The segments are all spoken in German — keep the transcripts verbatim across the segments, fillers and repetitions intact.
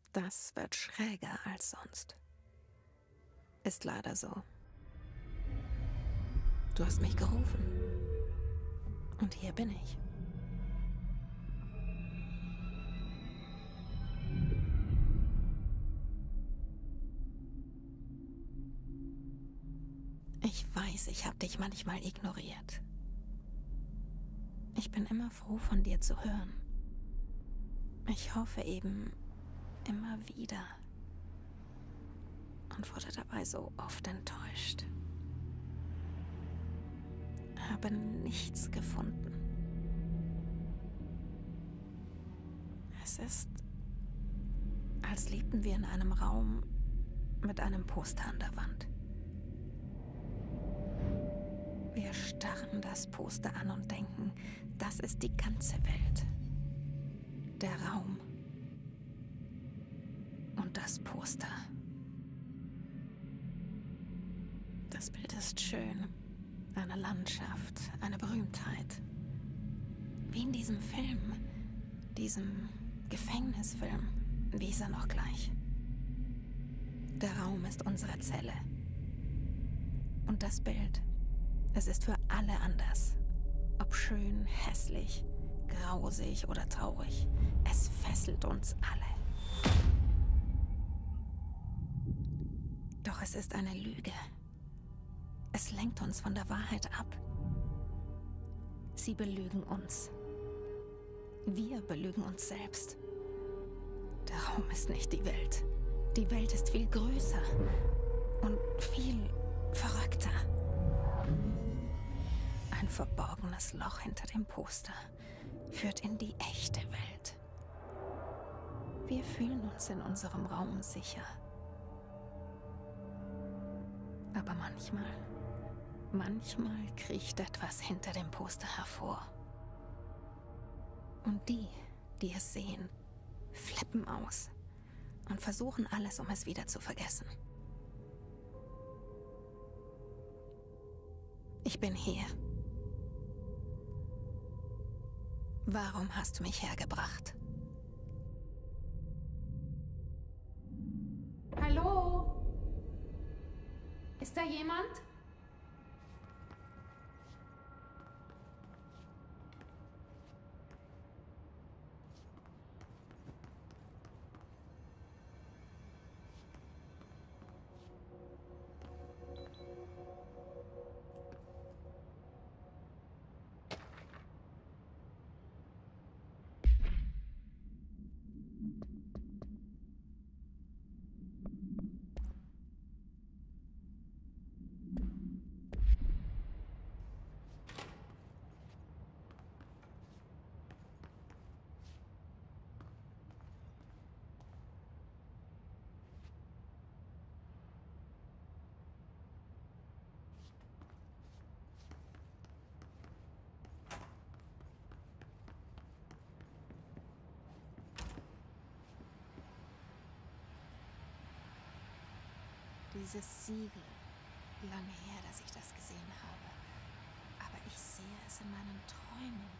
Das wird schräger als sonst. Ist leider so. Du hast mich gerufen. Und hier bin ich. Ich weiß, ich habe dich manchmal ignoriert. Ich bin immer froh, von dir zu hören. Ich hoffe eben immer wieder und wurde dabei so oft enttäuscht. Habe nichts gefunden. Es ist, als lebten wir in einem Raum mit einem Poster an der Wand. Wir starren das Poster an und denken, das ist die ganze Welt. Der Raum und das Poster. Das Bild ist schön. Eine Landschaft, eine Berühmtheit. Wie in diesem Film, diesem Gefängnisfilm. Wie ist er noch gleich? Der Raum ist unsere Zelle. Und das Bild, es ist für alle anders. Ob schön, hässlich, grausig oder traurig. Es fesselt uns alle. Doch es ist eine Lüge. Es lenkt uns von der Wahrheit ab. Sie belügen uns. Wir belügen uns selbst. Der Raum ist nicht die Welt. Die Welt ist viel größer und viel verrückter. Ein verborgenes Loch hinter dem Poster führt in die echte Welt. Wir fühlen uns in unserem Raum sicher. Aber manchmal, manchmal kriecht etwas hinter dem Poster hervor. Und die, die es sehen, flippen aus und versuchen alles, um es wieder zu vergessen. Ich bin hier. Warum hast du mich hergebracht? Hallo? Ist da jemand? Dieses Siegel. Lange her, dass ich das gesehen habe. Aber ich sehe es in meinen Träumen.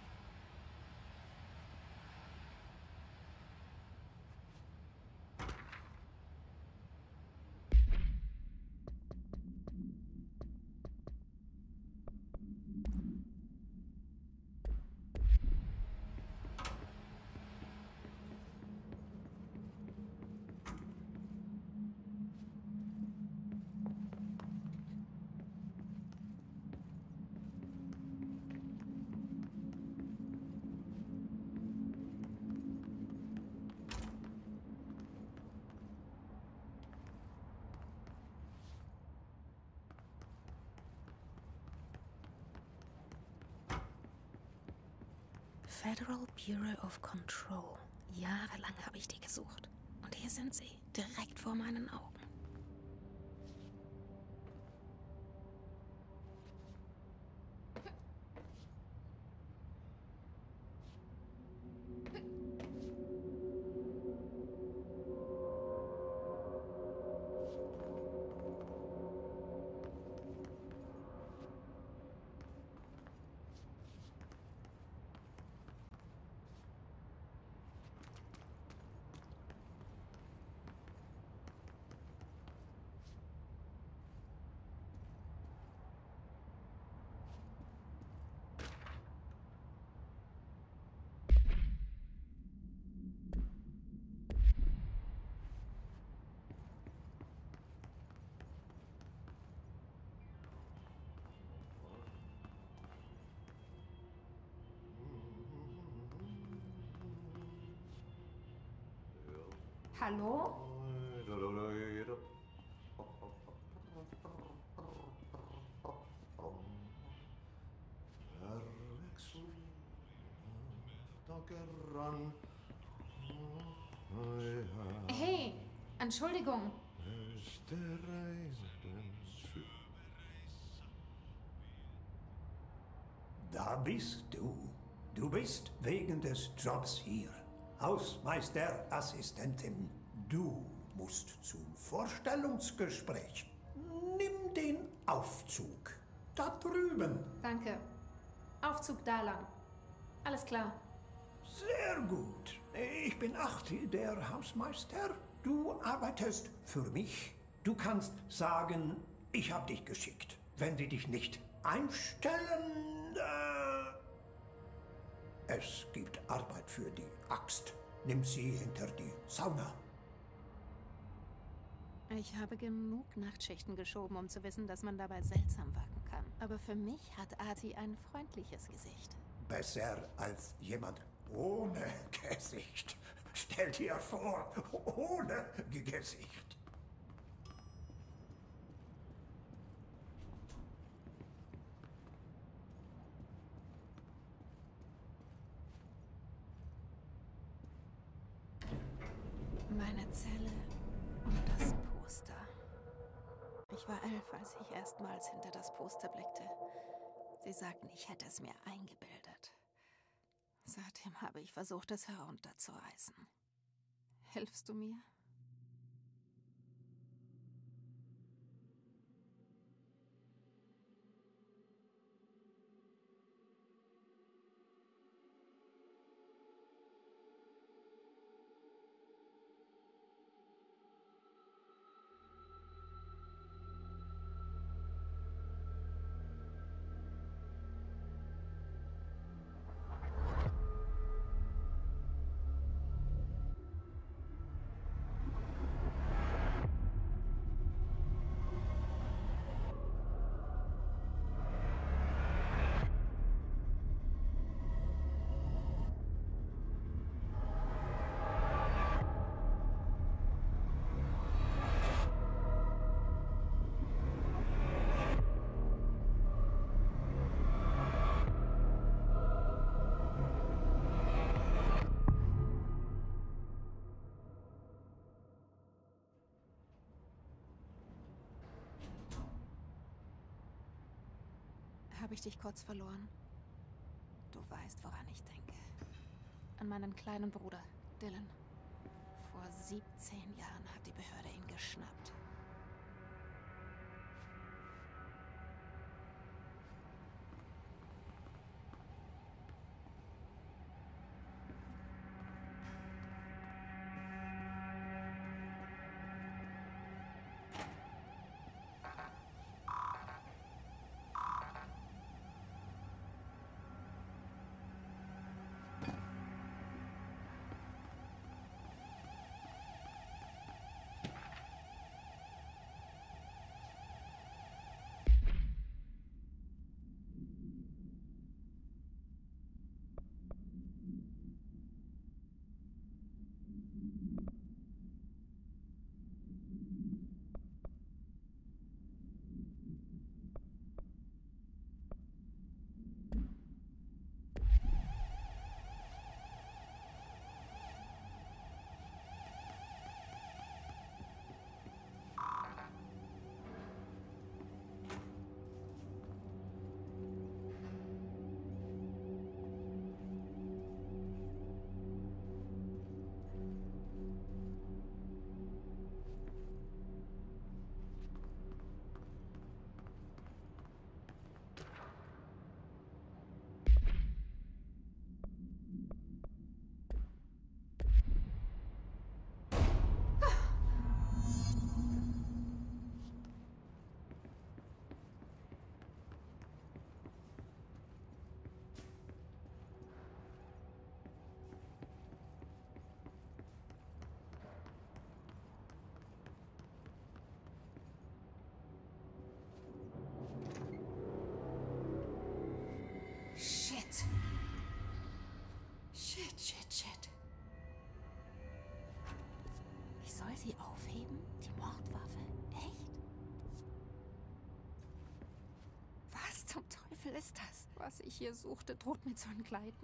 Federal Bureau of Control. Jahrelang habe ich die gesucht. Und hier sind sie, direkt vor meinen Augen. Hallo? Hey, Entschuldigung. Da bist du. Du bist wegen des Jobs hier. Hausmeisterassistentin. Du musst zum Vorstellungsgespräch. Nimm den Aufzug. Da drüben. Danke. Aufzug da lang. Alles klar. Sehr gut. Ich bin Achti, der Hausmeister. Du arbeitest für mich. Du kannst sagen, ich habe dich geschickt. Wenn sie dich nicht einstellen, äh, es gibt Arbeit für die Axt. Nimm sie hinter die Sauna. Ich habe genug Nachtschichten geschoben, um zu wissen, dass man dabei seltsam wirken kann. Aber für mich hat Arti ein freundliches Gesicht. Besser als jemand ohne Gesicht. Stell dir vor, ohne Gesicht. Meine Zelle und das Poster. Ich war elf, als ich erstmals hinter das Poster blickte. Sie sagten, ich hätte es mir eingebildet. Seitdem habe ich versucht, es herunterzureißen. Hilfst du mir? Habe ich dich kurz verloren? Du weißt, woran ich denke. An meinen kleinen Bruder, Dylan. Vor siebzehn Jahren hat die Behörde ihn geschnappt. soll sie aufheben? Die Mordwaffe? Echt? Was zum Teufel ist das? Was ich hier suchte, droht mir zu entgleiten.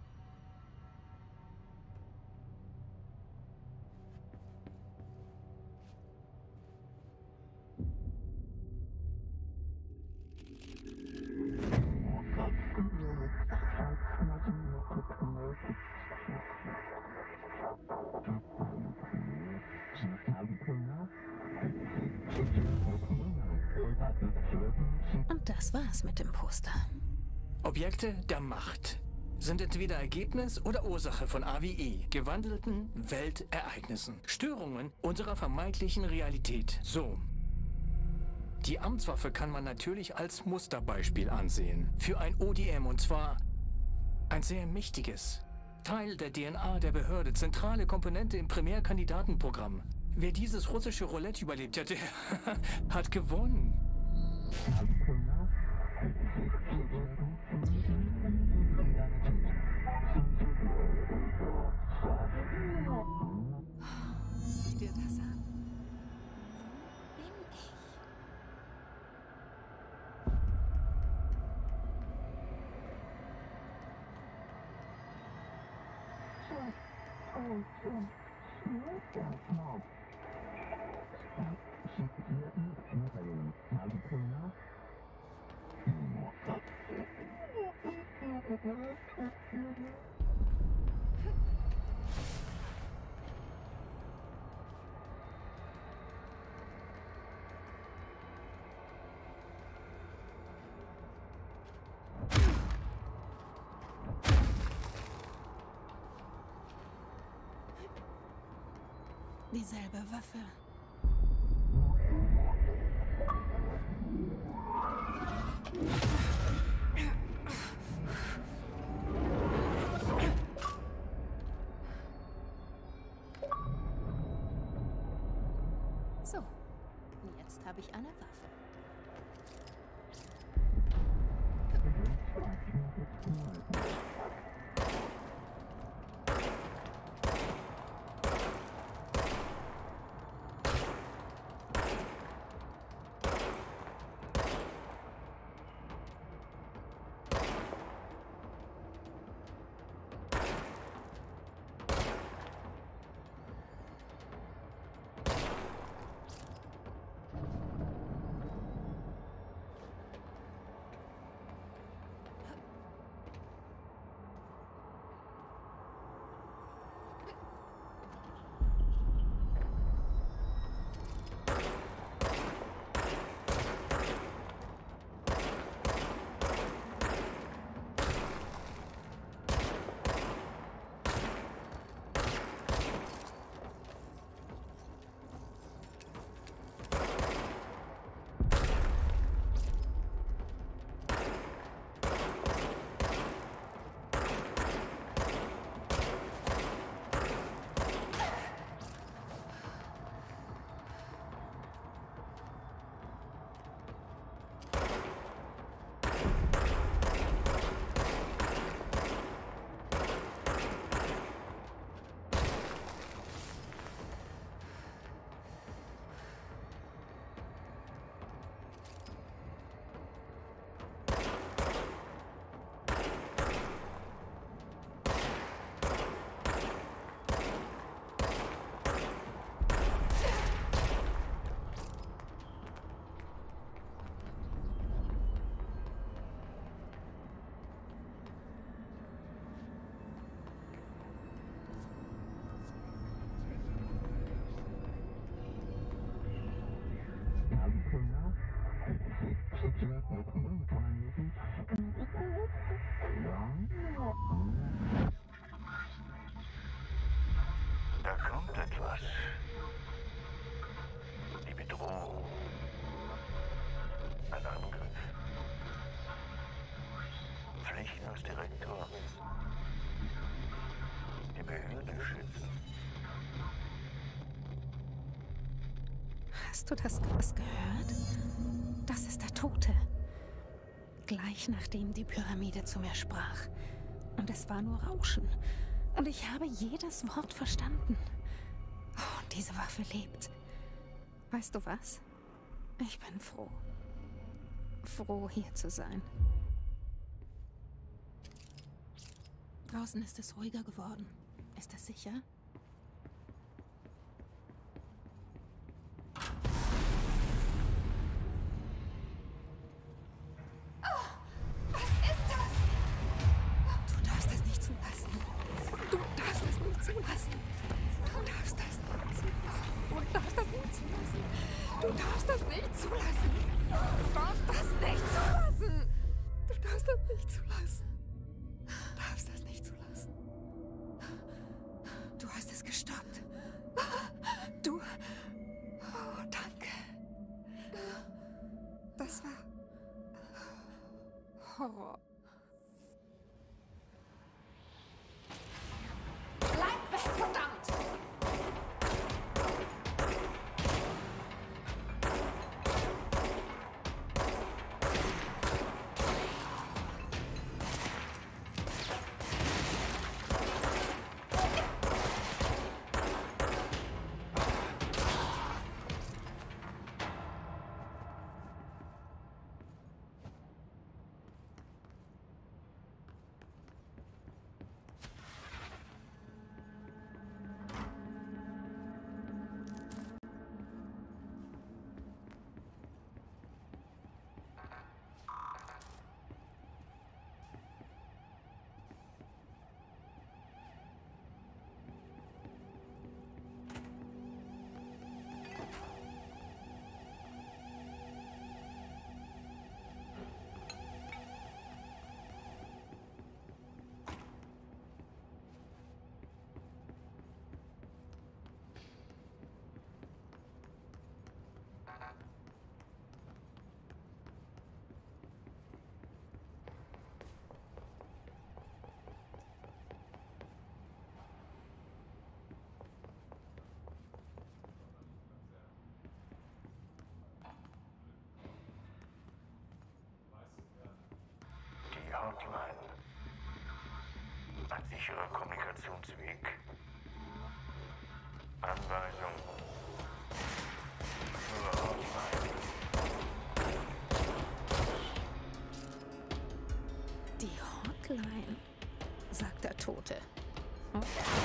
Und das war's mit dem Poster. Objekte der Macht sind entweder Ergebnis oder Ursache von A wie E, gewandelten Weltereignissen, Störungen unserer vermeintlichen Realität. So. Die Amtswaffe kann man natürlich als Musterbeispiel ansehen. Für ein O D M, und zwar ein sehr mächtiges. Teil der D N A der Behörde, zentrale Komponente im Primärkandidatenprogramm. Wer dieses russische Roulette überlebt hat, der hat gewonnen. Sieh dir das an. Wo bin ich? Dieselbe Waffe. So, jetzt habe ich eine Waffe. Da kommt etwas. Die Bedrohung. Ein Angriff. Pflicht als Direktor. Die Behörde schützen. Hast du das, das gehört? Das ist der Tote. Gleich nachdem die Pyramide zu mir sprach. Und es war nur Rauschen. Und ich habe jedes Wort verstanden. Oh, Diese Waffe lebt. Weißt du was? Ich bin froh. Froh, hier zu sein. Draußen ist es ruhiger geworden. Ist das sicher? Horror. Bleib weg, verdammt! Die Hotline. Ein sicherer Kommunikationsweg. Anweisung. Zur Hotline. Die Hotline, sagt der Tote. Oh.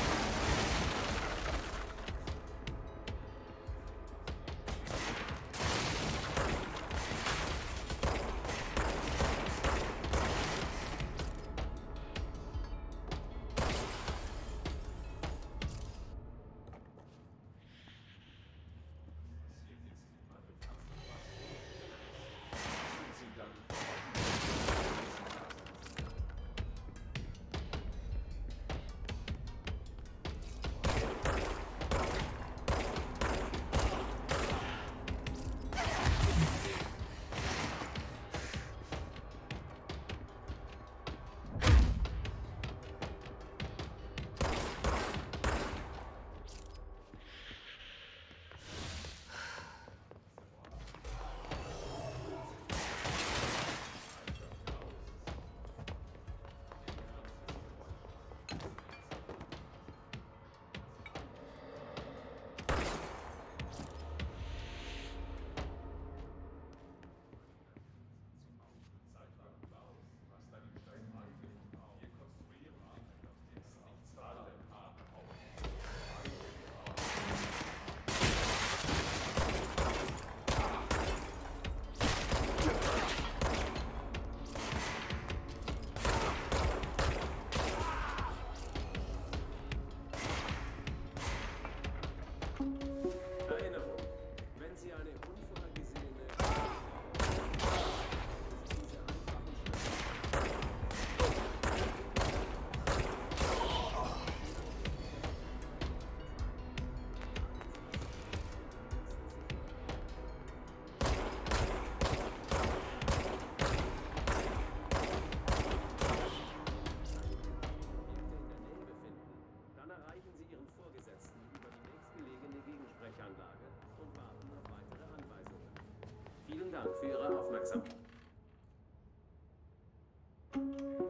Vielen Dank für Ihre Aufmerksamkeit.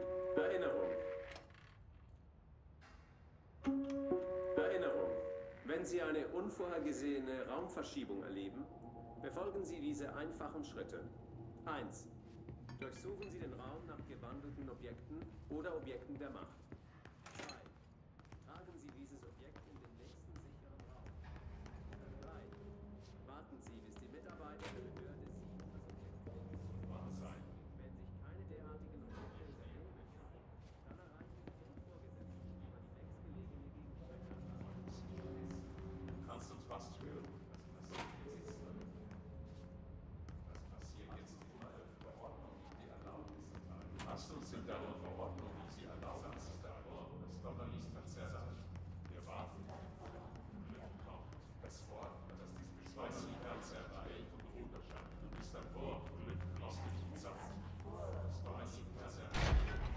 Erinnerung. Erinnerung. Wenn Wenn Sie eine unvorhergesehene Raumverschiebung erleben, befolgen Sie diese einfachen Schritte. eins. Durchsuchen Sie den Raum nach gewandelten Objekten oder Objekten der Macht. zwei. Tragen Sie dieses Objekt in den nächsten sicheren Raum. drei. Warten Sie, bis die Mitarbeiter der Behörde Sie und das Objekt finden. Wenn sich keine derartigen Objekte ernehmen, dann erreichen Sie Ihren Vorgesetzten über die nächstgelegene Gegensprechanlage. Kannst uns fast hören. Was passiert jetzt? Was passiert jetzt in der Verordnung, die Erlaubnis erteilen? Hast du uns in der Verordnung, die sie erlauben, das Steuerlies verzerrt? Wir warten. Das Wort, das dies beschreibt, die Verzerrei und Unterschied. Du bist an Bord, Glück, aus dem Satz. Das war die Verzerrei.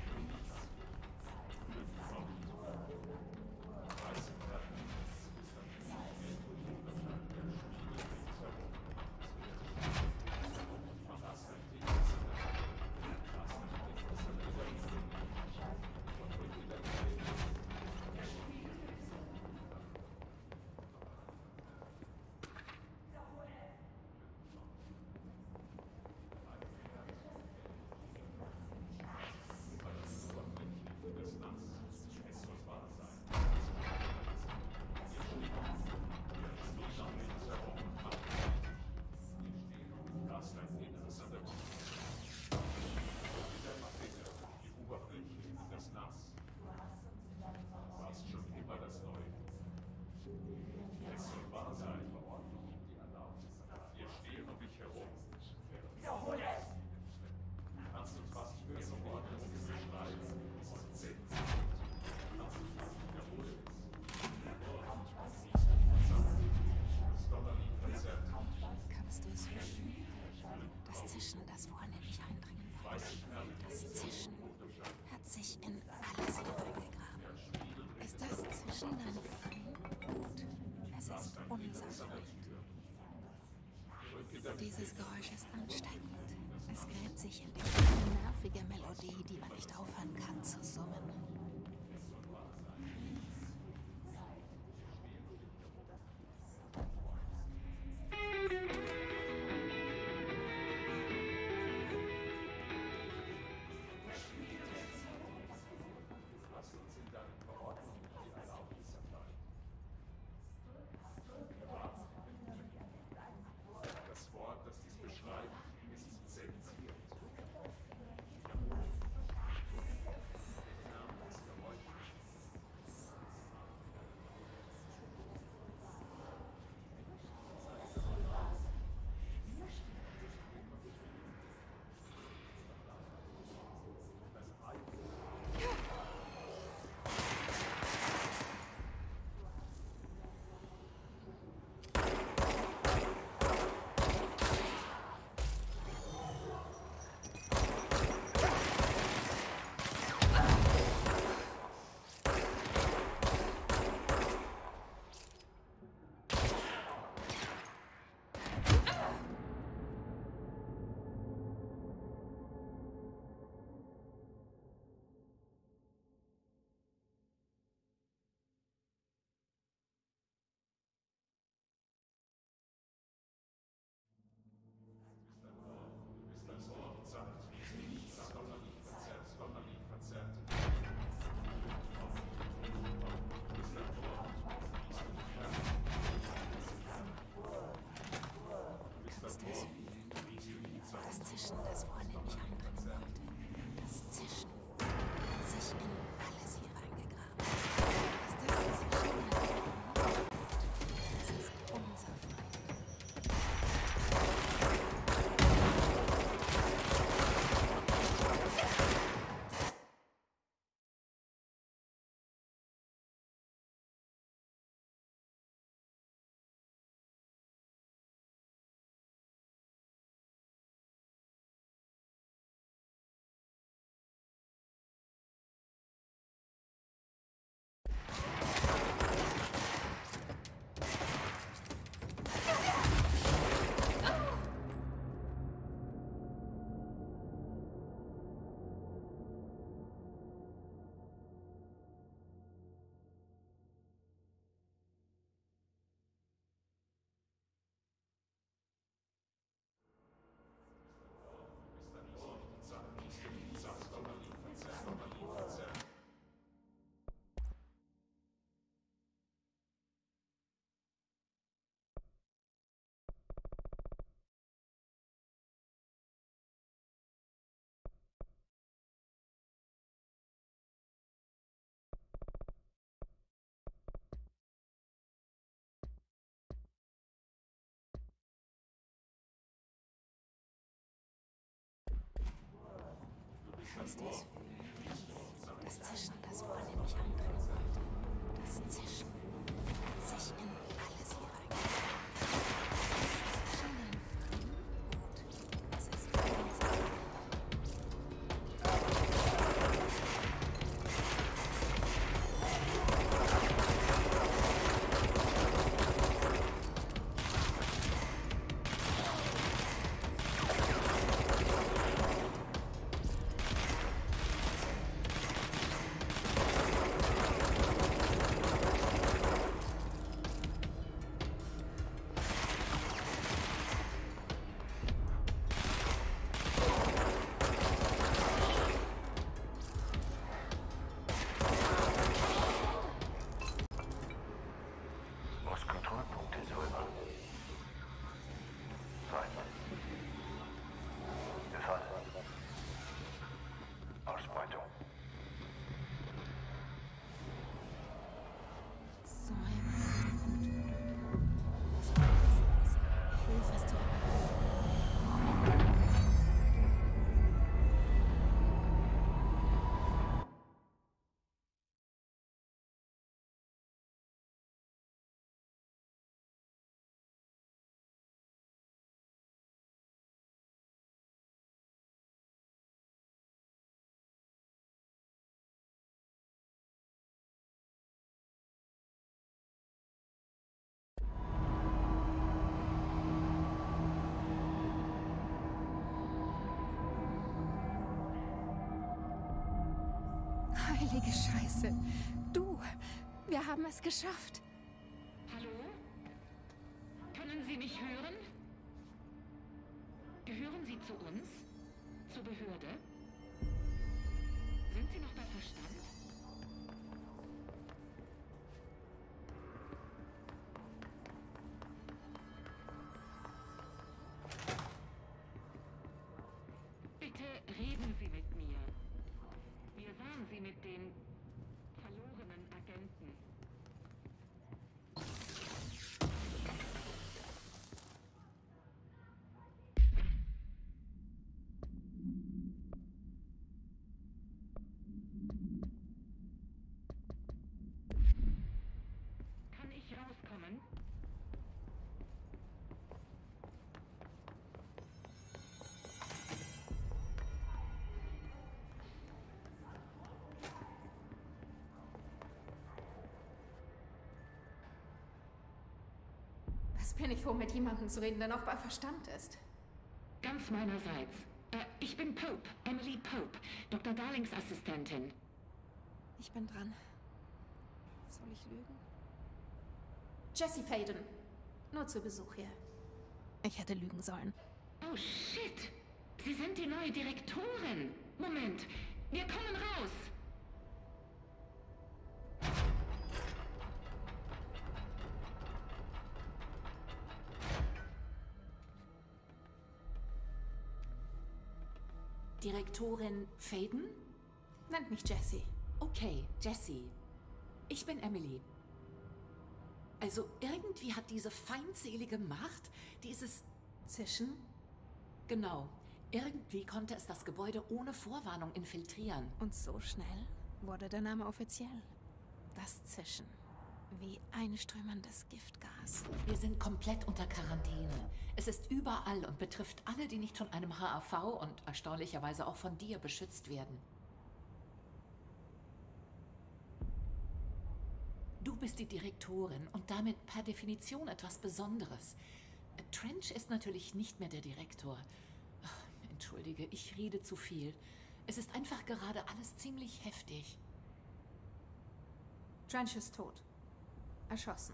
Kannst du es hören? Das Zischen, das vorhin in mich eindringen wollte. Das Zischen hat sich in alles hineingegraben. Ist das Zischen dein Feind? Gut, es ist unser Feind. Dieses Geräusch ist ansteckend. Es gräbt sich in die nervige Melodie, die man nicht aufhören kann zu summen. Das Wort, das dies beschreibt, ist zensiert. Kannst du es fühlen? Das Zischen, das vornehmlich eindringen wollte. Das Zischen hat sich in alles hier reingezogen. Das Zischen in Gut. Es ist ganz klar. Muss Kontrollpunkte säubern. Feind. Befall. Ausbeutung. Säuber. Gut. Hilfe ist zu reparieren. Heilige Scheiße. Du, wir haben es geschafft. Hallo? Können Sie mich hören? Gehören Sie zu uns? Zur Behörde? Sind Sie noch bei Verstand? Bitte reden Sie mit mir. Wir sahen Sie mit den verlorenen Agenten. Kann ich rauskommen? Was bin ich froh, mit jemandem zu reden, der noch bei Verstand ist? Ganz meinerseits. Äh, ich bin Pope, Emily Pope, Doktor Darlings Assistentin. Ich bin dran. Soll ich lügen? Jessie Faden. Nur zu Besuch hier. Ich hätte lügen sollen. Oh shit! Sie sind die neue Direktorin. Moment, wir kommen raus. Direktorin Faden? Nennt mich Jessie. Okay, Jessie. Ich bin Emily. Also irgendwie hat diese feindselige Macht, dieses Zischen? Genau. Irgendwie konnte es das Gebäude ohne Vorwarnung infiltrieren. Und so schnell wurde der Name offiziell. Das Zischen. Wie einströmendes Giftgas. Wir sind komplett unter Quarantäne. Es ist überall und betrifft alle, die nicht von einem H A V und erstaunlicherweise auch von dir beschützt werden. Du bist die Direktorin und damit per Definition etwas Besonderes. Trench ist natürlich nicht mehr der Direktor. Ach, entschuldige, ich rede zu viel. Es ist einfach gerade alles ziemlich heftig. Trench ist tot. Erschossen.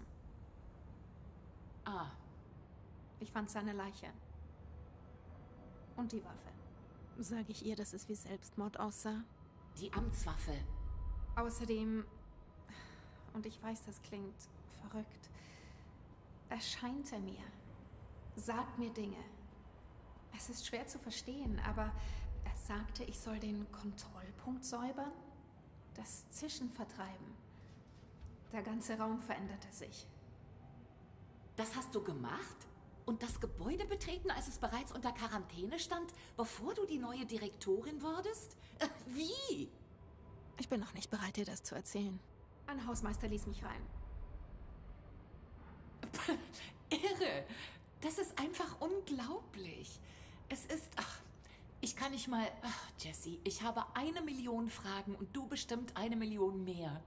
Ah, Ich fand seine Leiche. Und die Waffe. Sage ich ihr, dass es wie Selbstmord aussah? die Amtswaffe. Außerdem, und ich weiß, das klingt verrückt, erscheint er mir. Sagt mir Dinge. Es ist schwer zu verstehen, aber er sagte, ich soll den Kontrollpunkt säubern, das Zischen vertreiben. Der ganze Raum veränderte sich. Das hast du gemacht? Und das Gebäude betreten, als es bereits unter Quarantäne stand, bevor du die neue Direktorin wurdest? Äh, wie? Ich bin noch nicht bereit, dir das zu erzählen. Ein Hausmeister ließ mich rein. Irre. Das ist einfach unglaublich. Es ist... Ach, ich kann nicht mal... Ach, Jessie, ich habe eine Million Fragen und du bestimmt eine Million mehr.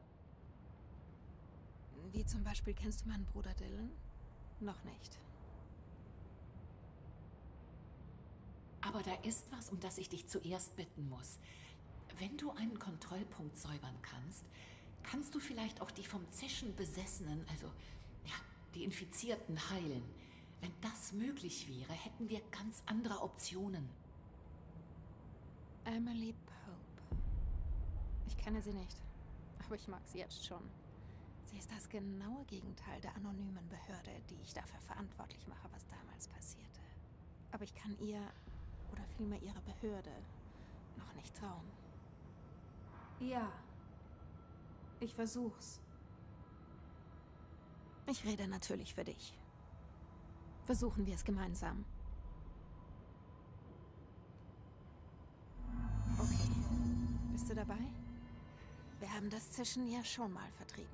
Wie zum Beispiel, kennst du meinen Bruder Dylan? Noch nicht. Aber da ist was, um das ich dich zuerst bitten muss. Wenn du einen Kontrollpunkt säubern kannst, kannst du vielleicht auch die vom Zischen Besessenen, also ja, die Infizierten heilen. Wenn das möglich wäre, hätten wir ganz andere Optionen. Emily Pope. Ich kenne sie nicht, aber ich mag sie jetzt schon. Sie ist das genaue Gegenteil der anonymen Behörde, die ich dafür verantwortlich mache, was damals passierte. Aber ich kann ihr, oder vielmehr ihrer Behörde, noch nicht trauen. Ja. Ich versuch's. Ich rede natürlich für dich. Versuchen wir es gemeinsam. Okay. Bist du dabei? Wir haben das Zischen ja schon mal vertrieben.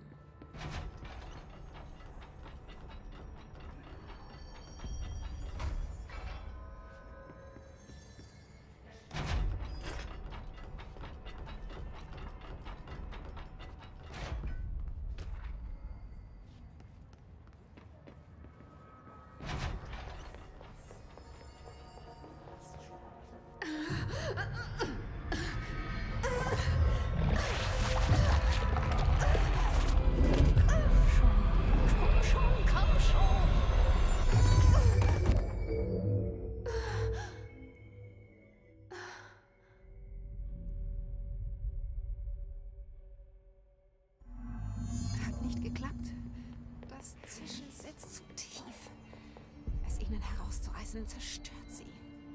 Zerstört sie.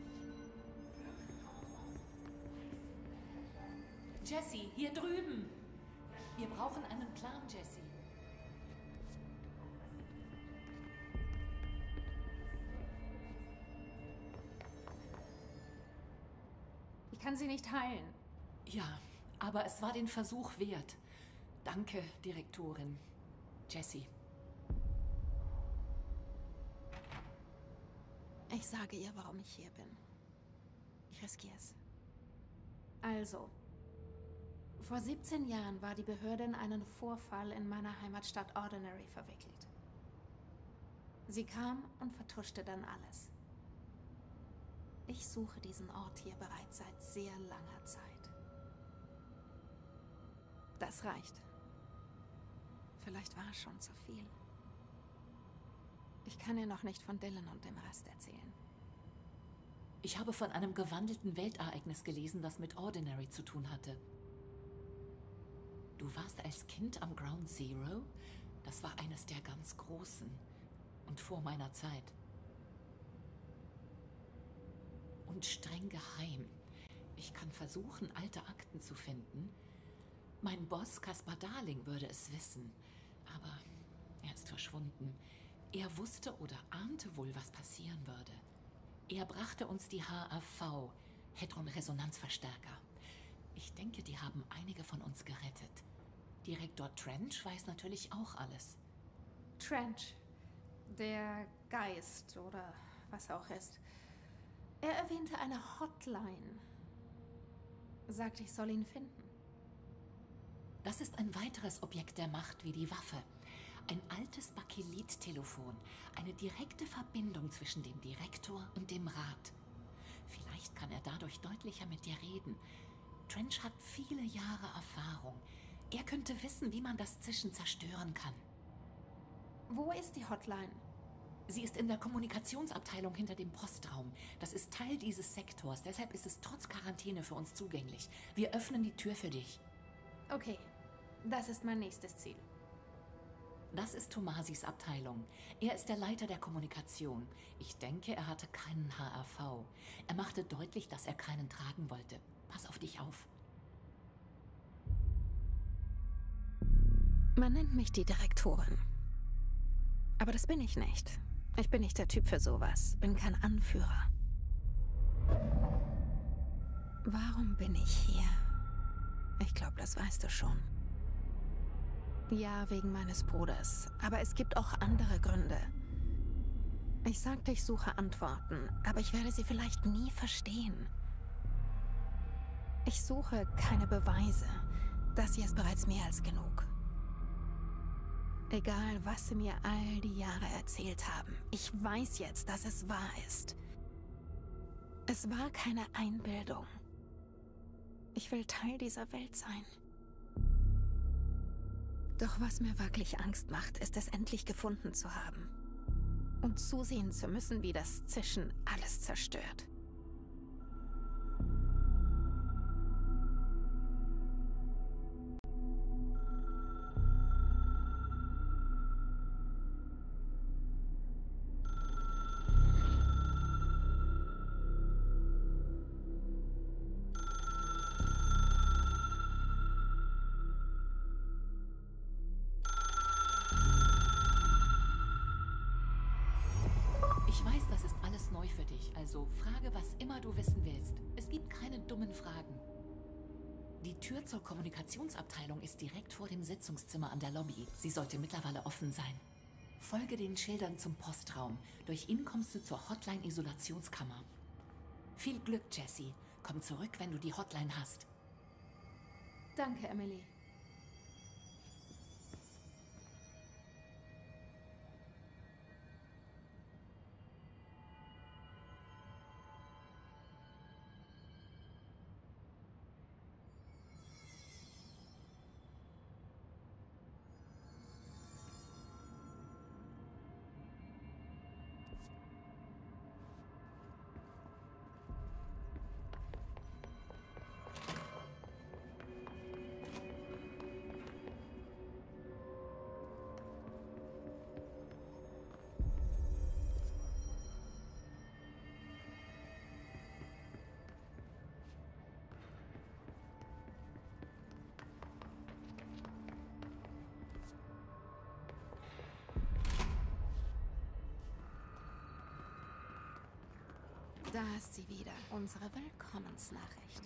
Jessie, hier drüben. Wir brauchen einen Plan, Jessie. Ich kann sie nicht heilen. Ja, aber es war den Versuch wert. Danke, Direktorin. Jessie. Ich sage ihr, warum ich hier bin. Ich riskiere es. Also, vor siebzehn Jahren war die Behörde in einen Vorfall in meiner Heimatstadt Ordinary verwickelt. Sie kam und vertuschte dann alles. Ich suche diesen Ort hier bereits seit sehr langer Zeit. Das reicht. Vielleicht war es schon zu viel. Ich kann ihr noch nicht von Dylan und dem Rest erzählen. Ich habe von einem gewandelten Weltereignis gelesen, das mit Ordinary zu tun hatte. Du warst als Kind am Ground Zero? Das war eines der ganz Großen. Und vor meiner Zeit. Und streng geheim. Ich kann versuchen, alte Akten zu finden. Mein Boss, Caspar Darling, würde es wissen. Aber er ist verschwunden. Er wusste oder ahnte wohl, was passieren würde. Er brachte uns die H A V, Hadron-Resonanzverstärker. Ich denke, die haben einige von uns gerettet. Direktor Trench weiß natürlich auch alles. Trench, der Geist oder was auch ist. Er erwähnte eine Hotline. Sagte, ich soll ihn finden. Das ist ein weiteres Objekt der Macht wie die Waffe. Ein altes Bakelit-Telefon. Eine direkte Verbindung zwischen dem Direktor und dem Rat. Vielleicht kann er dadurch deutlicher mit dir reden. Trench hat viele Jahre Erfahrung. Er könnte wissen, wie man das Zischen zerstören kann. Wo ist die Hotline? Sie ist in der Kommunikationsabteilung hinter dem Postraum. Das ist Teil dieses Sektors. Deshalb ist es trotz Quarantäne für uns zugänglich. Wir öffnen die Tür für dich. Okay, das ist mein nächstes Ziel. Das ist Tomasis Abteilung. Er ist der Leiter der Kommunikation. Ich denke, er hatte keinen H R V. Er machte deutlich, dass er keinen tragen wollte. Pass auf dich auf. Man nennt mich die Direktorin. Aber das bin ich nicht. Ich bin nicht der Typ für sowas. Bin kein Anführer. Warum bin ich hier? Ich glaube, das weißt du schon. Ja, wegen meines Bruders. Aber es gibt auch andere Gründe. Ich sagte, ich suche Antworten, aber ich werde sie vielleicht nie verstehen. Ich suche keine Beweise. Das hier ist bereits mehr als genug. Egal, was sie mir all die Jahre erzählt haben, ich weiß jetzt, dass es wahr ist. Es war keine Einbildung. Ich will Teil dieser Welt sein. Doch was mir wirklich Angst macht, ist es endlich gefunden zu haben. Und zusehen zu müssen, wie das Zischen alles zerstört. Ich weiß, das ist alles neu für dich, also frage, was immer du wissen willst. Es gibt keine dummen Fragen. Die Tür zur Kommunikationsabteilung ist direkt vor dem Sitzungszimmer an der Lobby. Sie sollte mittlerweile offen sein. Folge den Schildern zum Postraum. Durch ihn kommst du zur Hotline-Isolationskammer. Viel Glück, Jessie. Komm zurück, wenn du die Hotline hast. Danke, Emily. Da ist sie wieder, unsere Willkommensnachricht.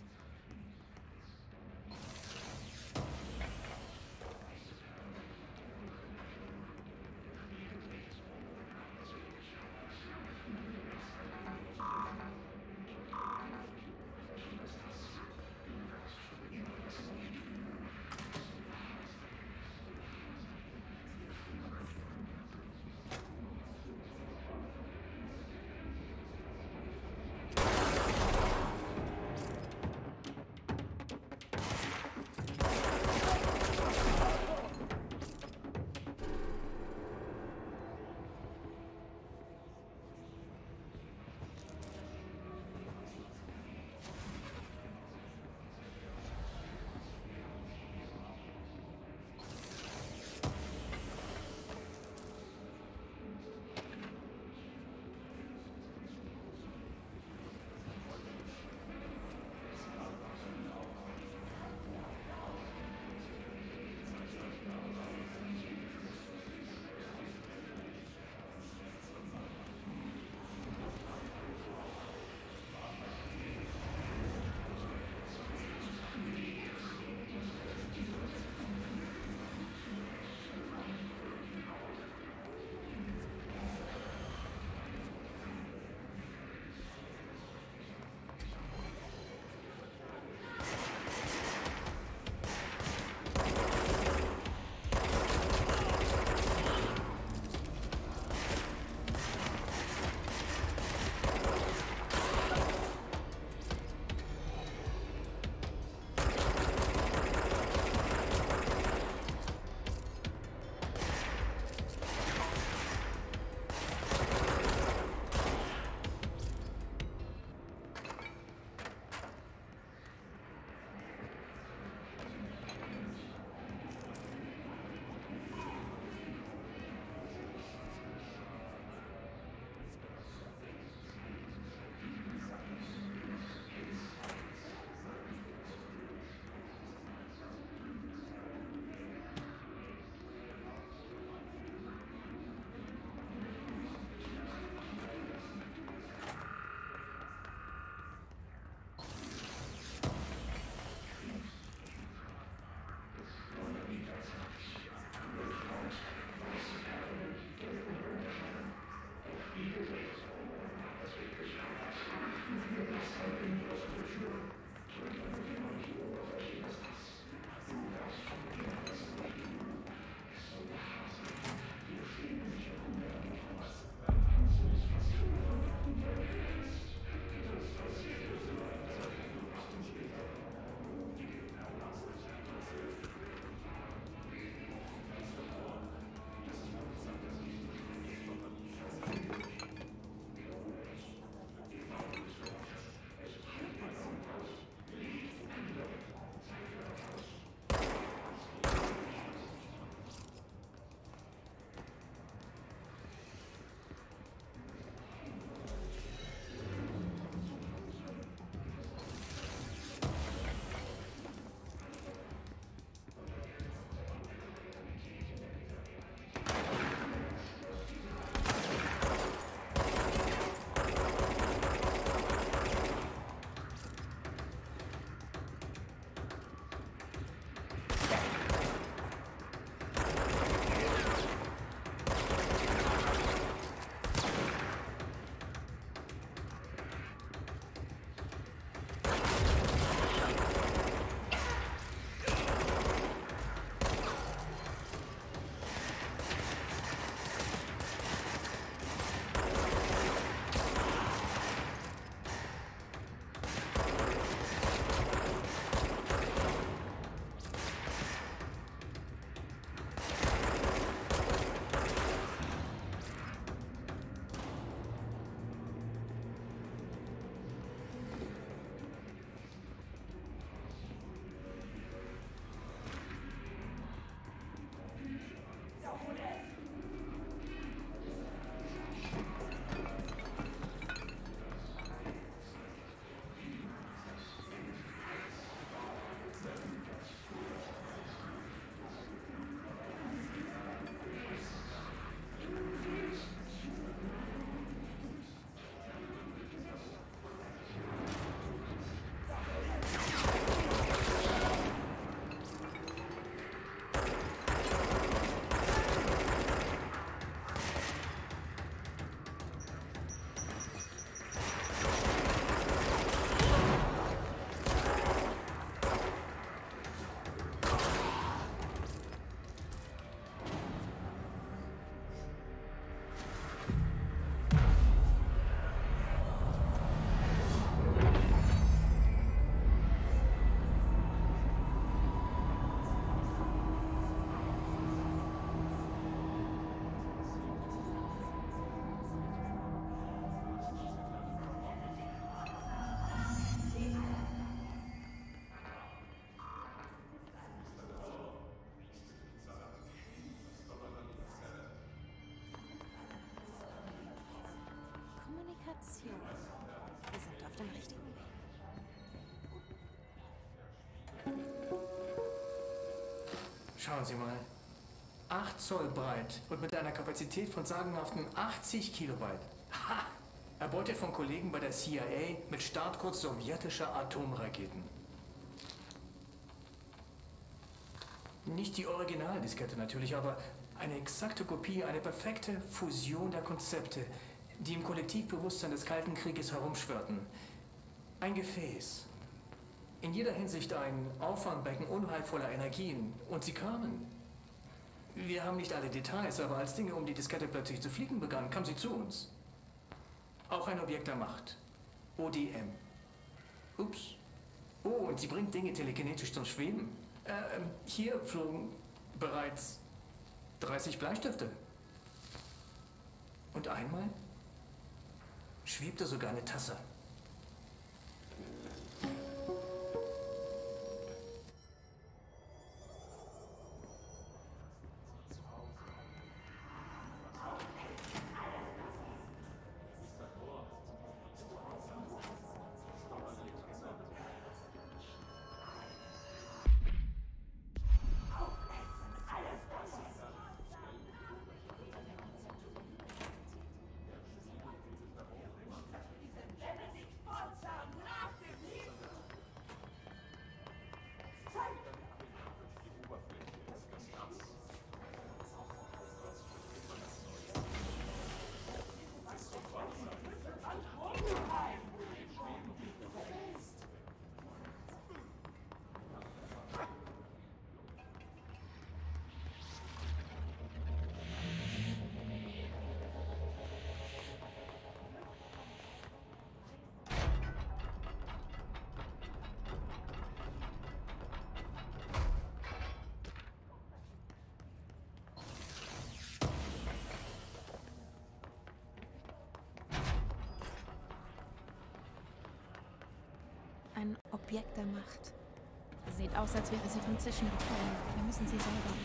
Schauen Sie mal. acht Zoll breit und mit einer Kapazität von sagenhaften achtzig Kilobyte. Ha! Erbeutet von Kollegen bei der C I A mit Startcode sowjetischer Atomraketen. Nicht die Originaldiskette natürlich, aber eine exakte Kopie, eine perfekte Fusion der Konzepte, die im Kollektivbewusstsein des Kalten Krieges herumschwirrten. Ein Gefäß. In jeder Hinsicht ein Auffangbecken unheilvoller Energien. Und sie kamen. Wir haben nicht alle Details, aber als Dinge um die Diskette plötzlich zu fliegen begannen, kam sie zu uns. Auch ein Objekt der Macht. O D M. Ups. Oh, und sie bringt Dinge telekinetisch zum Schweben. Äh, hier flogen bereits dreißig Bleistifte. Und einmal schwebte sogar eine Tasse. Ein Objekt der Macht. Sieht aus, als wäre sie von Zischen gefallen. Wir müssen sie säubern.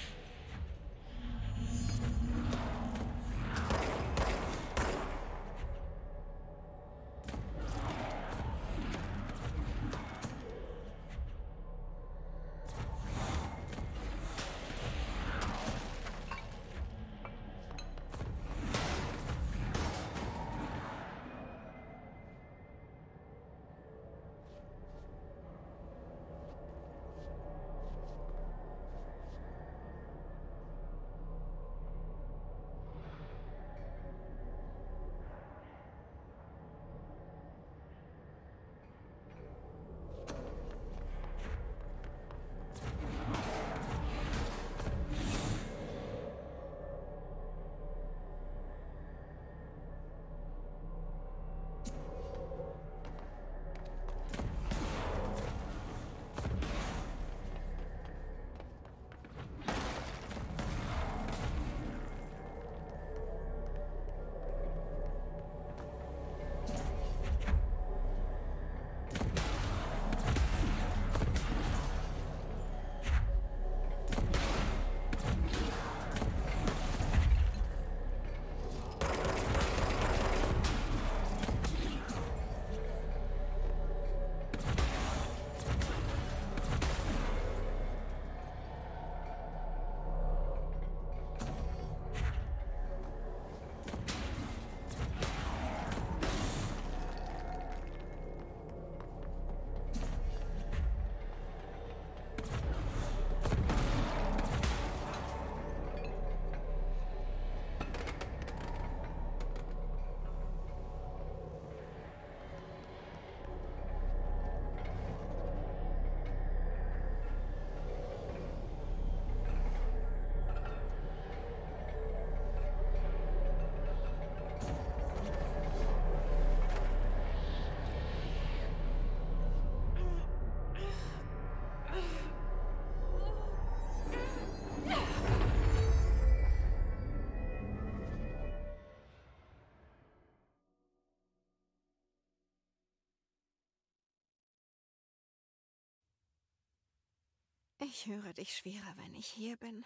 Ich höre dich schwerer, wenn ich hier bin.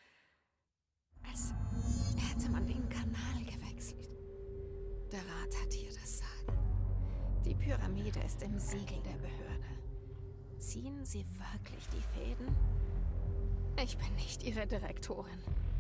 Als hätte man den Kanal gewechselt. Der Rat hat hier das Sagen. Die Pyramide ist im Siegel der Behörde. Ziehen sie wirklich die Fäden? Ich bin nicht Ihre Direktorin.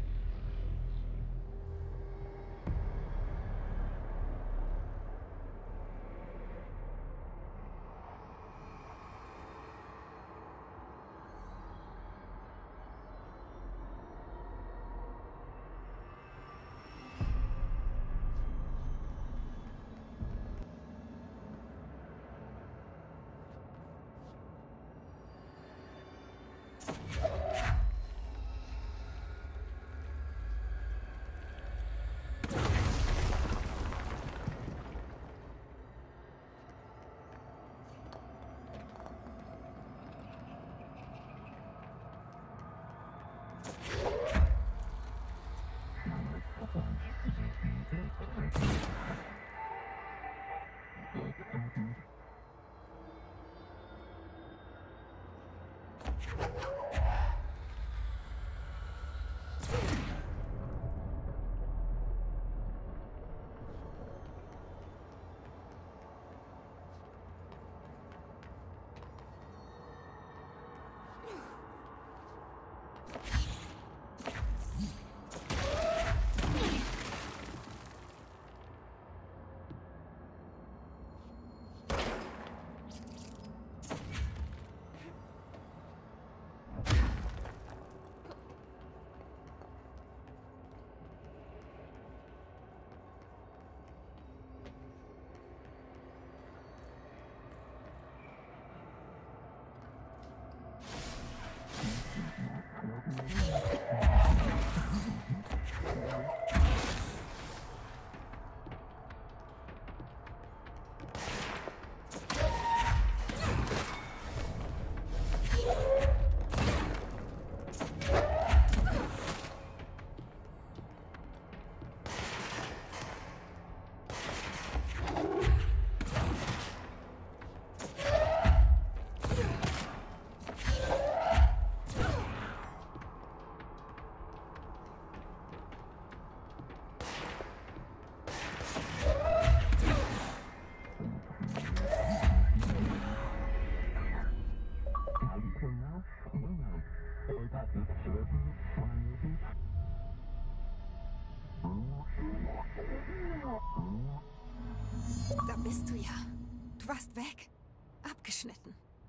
Da bist du ja. Du warst weg. Abgeschnitten.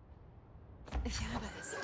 Ich habe es.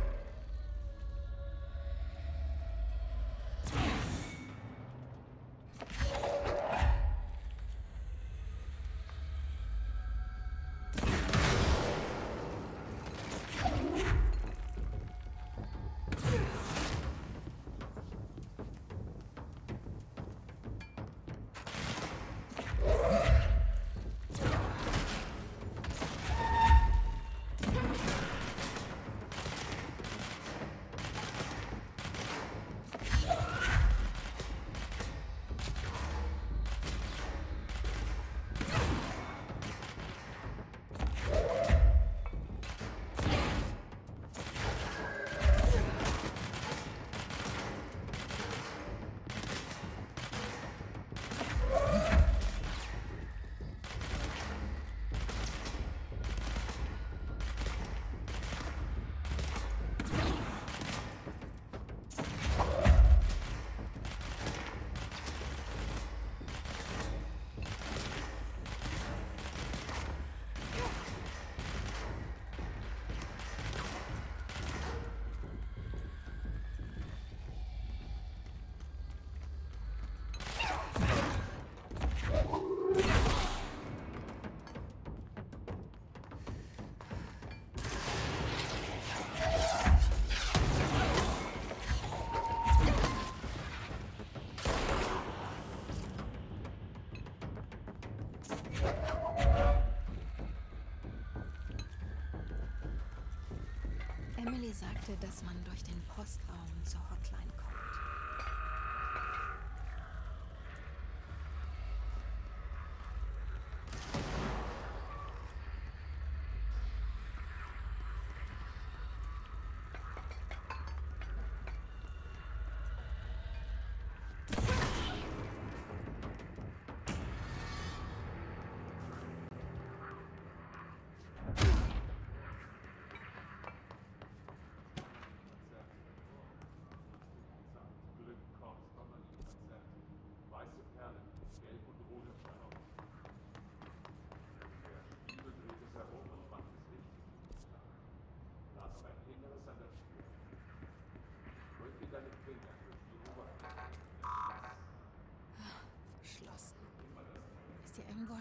Emily sagte, dass man durch den Postraum zur Hotline kommt.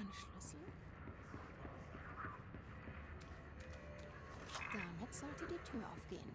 ein Schlüssel. Damit sollte die Tür aufgehen.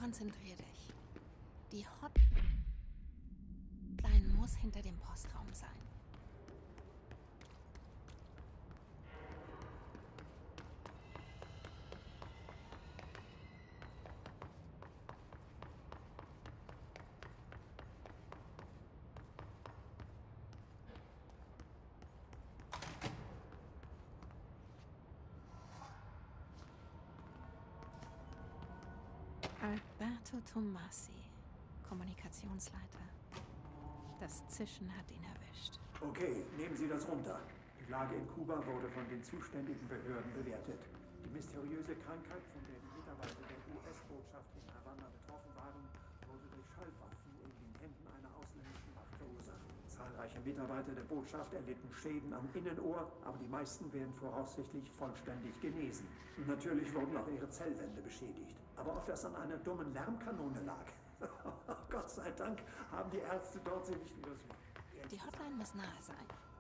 Konzentrier dich. Die Hotline muss hinter dem Postraum sein. Alberto Tomasi, Kommunikationsleiter. Das Zischen hat ihn erwischt. Okay, nehmen Sie das runter. Die Lage in Kuba wurde von den zuständigen Behörden bewertet. Die mysteriöse Krankheit, von der die Mitarbeiter der U S-Botschaft in Havanna betroffen waren, wurde durch Schallwaffen in den Händen einer ausländischen Macht verursacht. Zahlreiche Mitarbeiter der Botschaft erlitten Schäden am Innenohr, aber die meisten werden voraussichtlich vollständig genesen. Und natürlich wurden auch ihre Zellwände beschädigt. Aber ob das an einer dummen Lärmkanone lag? Gott sei Dank haben die Ärzte dort sie nicht untersucht. Die Hotline muss nahe sein.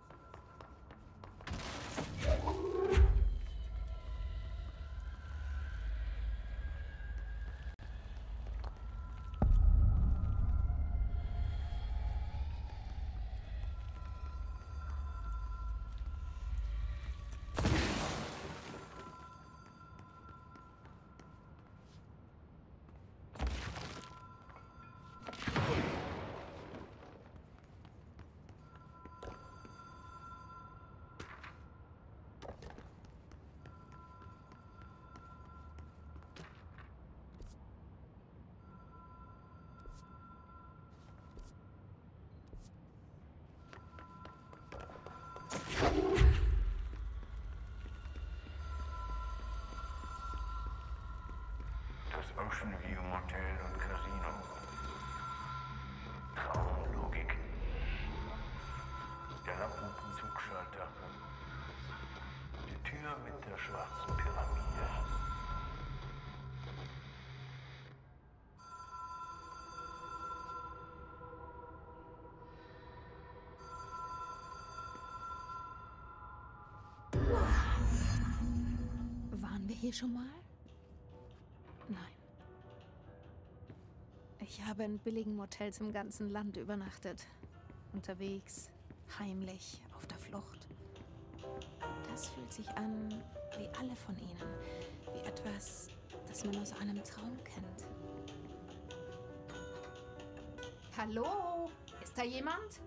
Das Ocean View Motel und Casino. Traumlogik. Der Lampenzugschalter. Die Tür mit der schwarzen Pyramide. Waren wir hier schon mal? Nein. Ich habe in billigen Motels im ganzen Land übernachtet. Unterwegs, heimlich, auf der Flucht. Das fühlt sich an wie alle von ihnen. Wie etwas, das man aus einem Traum kennt. Hallo? Ist da jemand?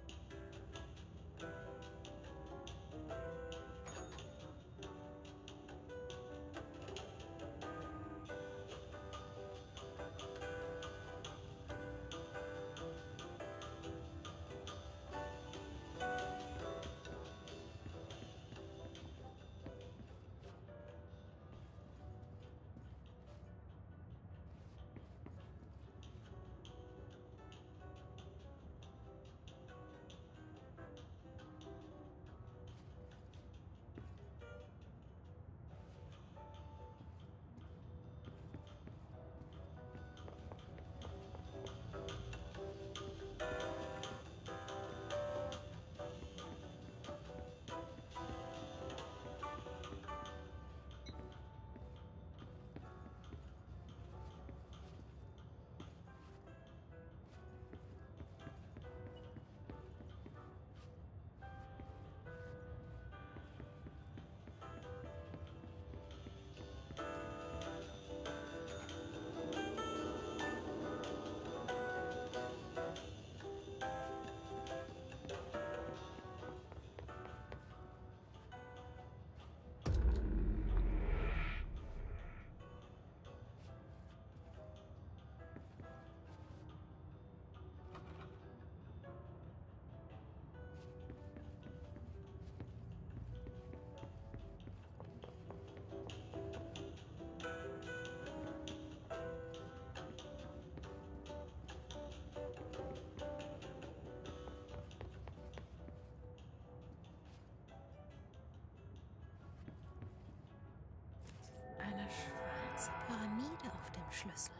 Eine schwarze Pyramide auf dem Schlüssel.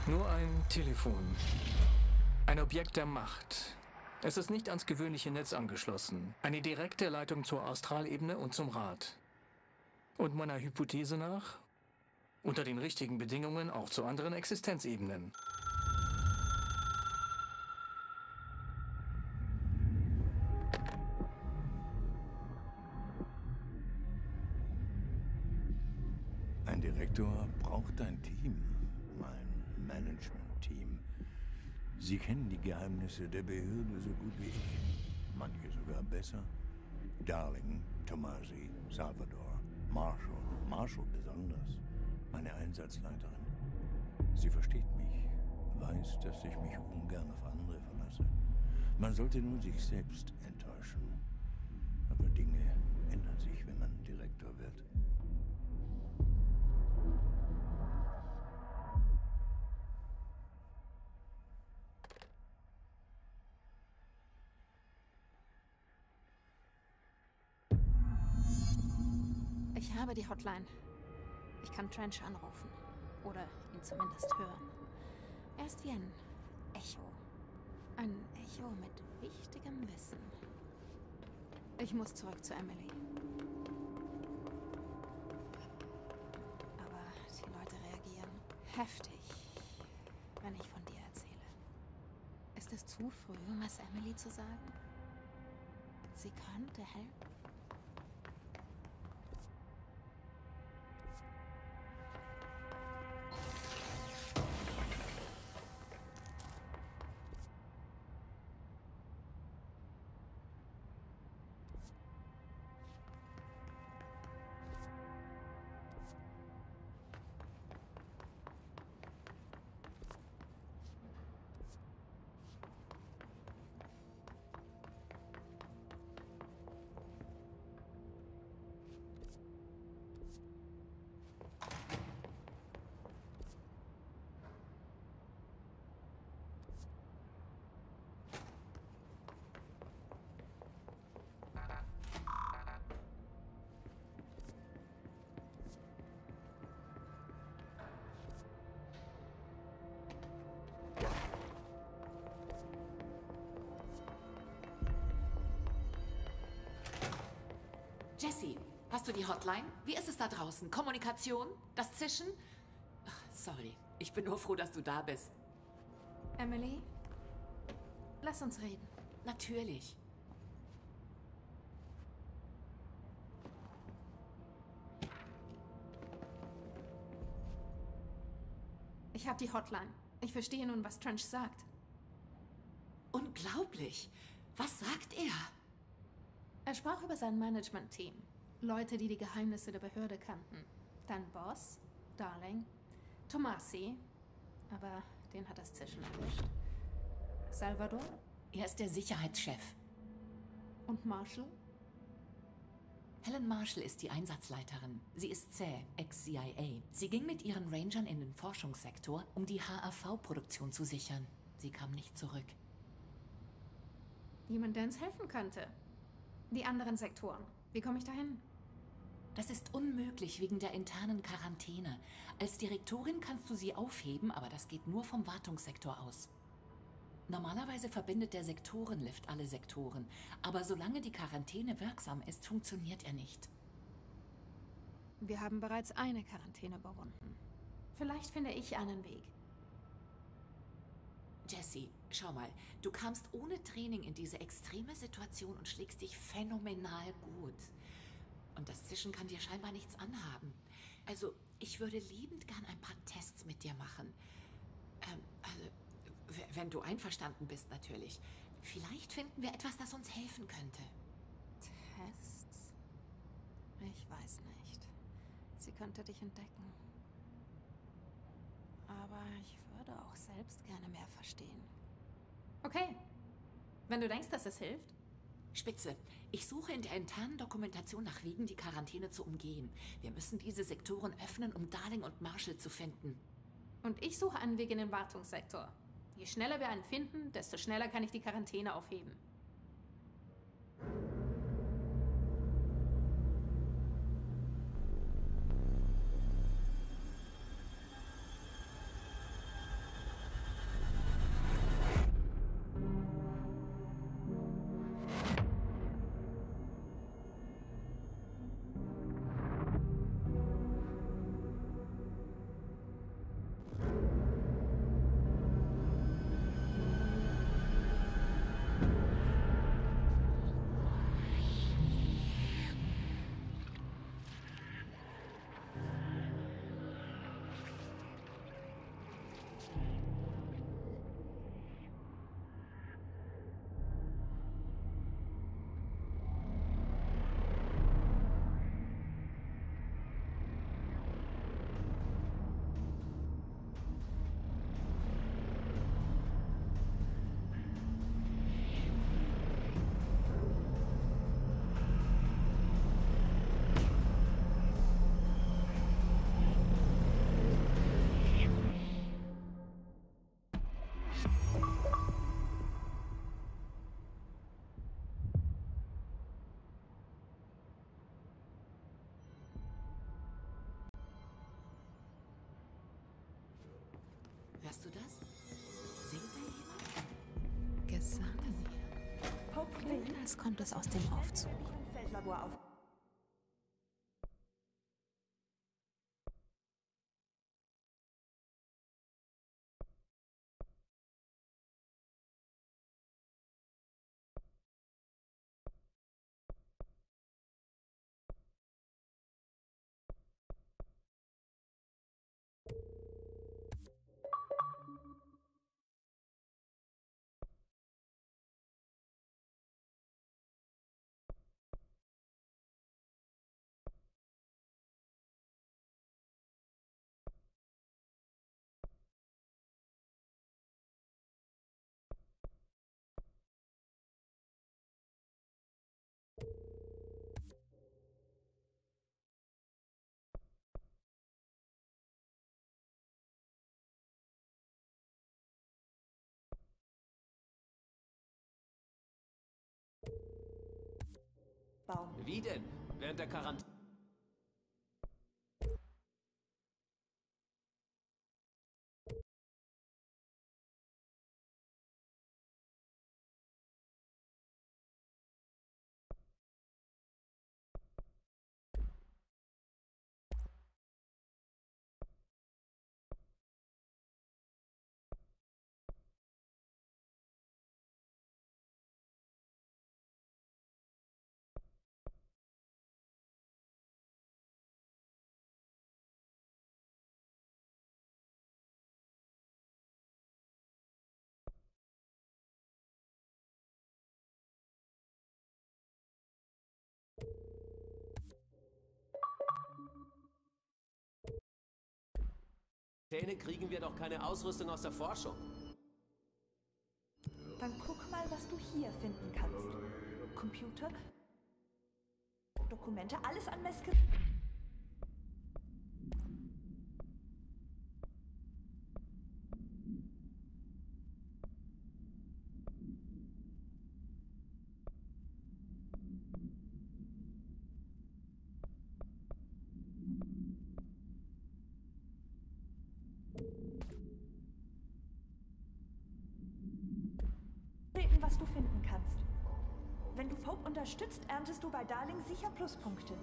Nur ein Telefon. Ein Objekt der Macht. Es ist nicht ans gewöhnliche Netz angeschlossen. Eine direkte Leitung zur Astralebene und zum Rat. Und meiner Hypothese nach, unter den richtigen Bedingungen auch zu anderen Existenzebenen. Ein Direktor braucht ein Team, mein Management-Team. Sie kennen die Geheimnisse der Behörde so gut wie ich. Manche sogar besser. Darling, Tomasi, Salvador, Marshall, Marshall besonders, meine Einsatzleiterin. Sie versteht mich, weiß, dass ich mich ungern auf andere verlasse. Man sollte nur sich selbst enttäuschen. Aber Dinge ändern sich, wenn man Direktor wird. Ich habe die Hotline. Ich kann Trench anrufen. Oder ihn zumindest hören. Er ist wie ein Echo. Ein Echo mit wichtigem Wissen. Ich muss zurück zu Emily. Aber die Leute reagieren heftig, wenn ich von dir erzähle. Ist es zu früh, um es Emily zu sagen? Sie könnte helfen. Jessie, hast du die Hotline? Wie ist es da draußen? Kommunikation? Das Zischen? Ach, sorry, ich bin nur froh, dass du da bist. Emily, lass uns reden. Natürlich. Ich habe die Hotline. Ich verstehe nun, was Trench sagt. Unglaublich. Was sagt er? Er sprach über sein Management-Team. Leute, die die Geheimnisse der Behörde kannten. Dein Boss, Darling, Tomasi, aber den hat das Zischen erwischt. Salvador? Er ist der Sicherheitschef. Und Marshall? Helen Marshall ist die Einsatzleiterin. Sie ist zäh, ex-C I A. Sie ging mit ihren Rangern in den Forschungssektor, um die H A V-Produktion zu sichern. Sie kam nicht zurück. Jemand, der uns helfen könnte. Die anderen Sektoren. Wie komme ich dahin? Das ist unmöglich wegen der internen Quarantäne. Als Direktorin kannst du sie aufheben, aber das geht nur vom Wartungssektor aus. Normalerweise verbindet der Sektorenlift alle Sektoren, aber solange die Quarantäne wirksam ist, funktioniert er nicht. Wir haben bereits eine Quarantäne überwunden. Vielleicht finde ich einen Weg. Jessie, schau mal, du kamst ohne Training in diese extreme Situation und schlägst dich phänomenal gut. Und das Zischen kann dir scheinbar nichts anhaben. Also, ich würde liebend gern ein paar Tests mit dir machen. Ähm, also, wenn du einverstanden bist, natürlich. Vielleicht finden wir etwas, das uns helfen könnte. Tests? Ich weiß nicht. Sie könnte dich entdecken. Aber ich würde auch selbst gerne mehr verstehen. Okay. Wenn du denkst, dass es hilft. Spitze. Ich suche in der internen Dokumentation nach Wegen, die Quarantäne zu umgehen. Wir müssen diese Sektoren öffnen, um Darling und Marshall zu finden. Und ich suche einen Weg in den Wartungssektor. Je schneller wir einen finden, desto schneller kann ich die Quarantäne aufheben. Hörst du das? Singt da jemand? Gesang. Pope Klingt, als kommt es aus dem Aufzug. Feldlabor auf. Baum. Wie denn? Während der Quarantäne? Kriegen wir doch keine Ausrüstung aus der Forschung. Dann guck mal, was du hier finden kannst. Computer, Dokumente, alles an Messgeräten. Was du finden kannst. Wenn du Pope unterstützt, erntest du bei Darling sicher Pluspunkte.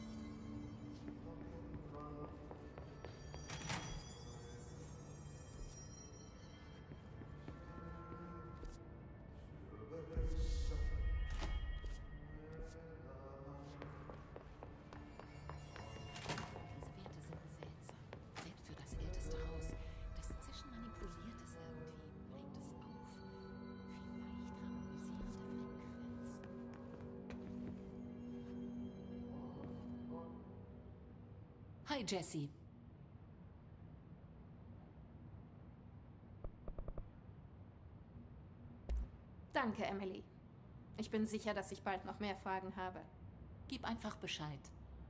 Hi, Jessie. Danke, Emily. Ich bin sicher, dass ich bald noch mehr Fragen habe. Gib einfach Bescheid.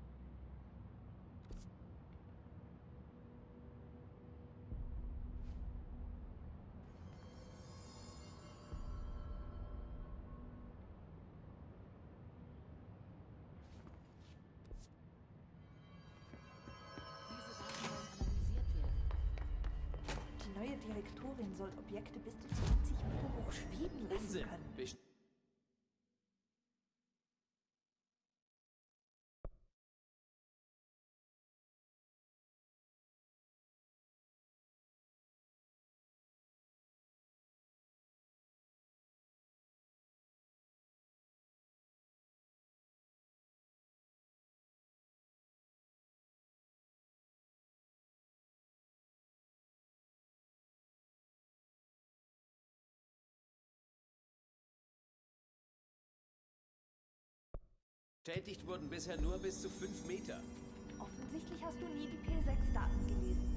Die Direktorin soll Objekte bis zu zwanzig Meter hoch schweben lassen Unsinn. können. Best- Bestätigt wurden bisher nur bis zu fünf Meter. Offensichtlich hast du nie die P sechs Daten gelesen.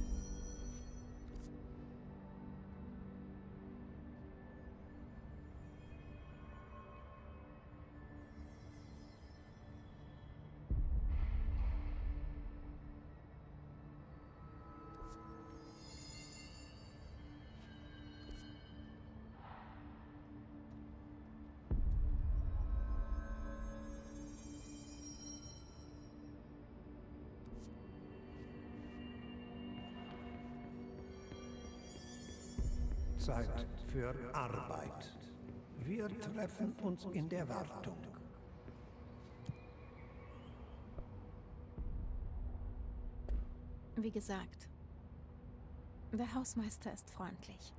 Zeit für Arbeit. Wir treffen uns in der Wartung. Wie gesagt, der Hausmeister ist freundlich.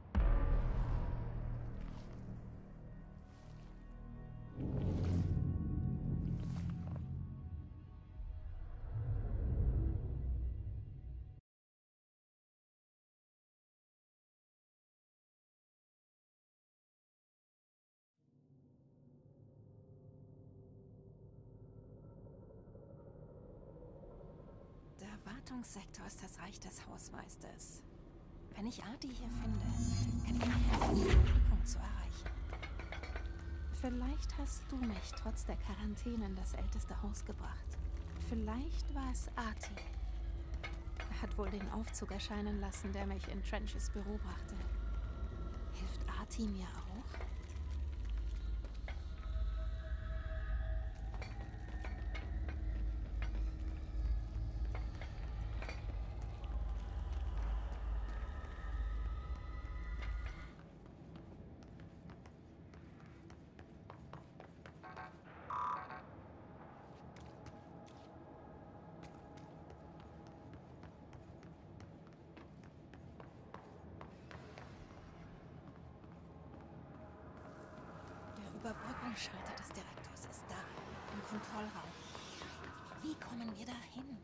Der Wartungssektor ist das Reich des Hausmeisters. Wenn ich Artie hier finde, kann ich mir helfen, den Punkt zu erreichen. Vielleicht hast du mich trotz der Quarantäne in das älteste Haus gebracht. Vielleicht war es Artie. Er hat wohl den Aufzug erscheinen lassen, der mich in Trenches Büro brachte. Hilft Artie mir auch? Der Überbrückungsschalter des Direktors ist da, im Kontrollraum. Wie kommen wir da hin?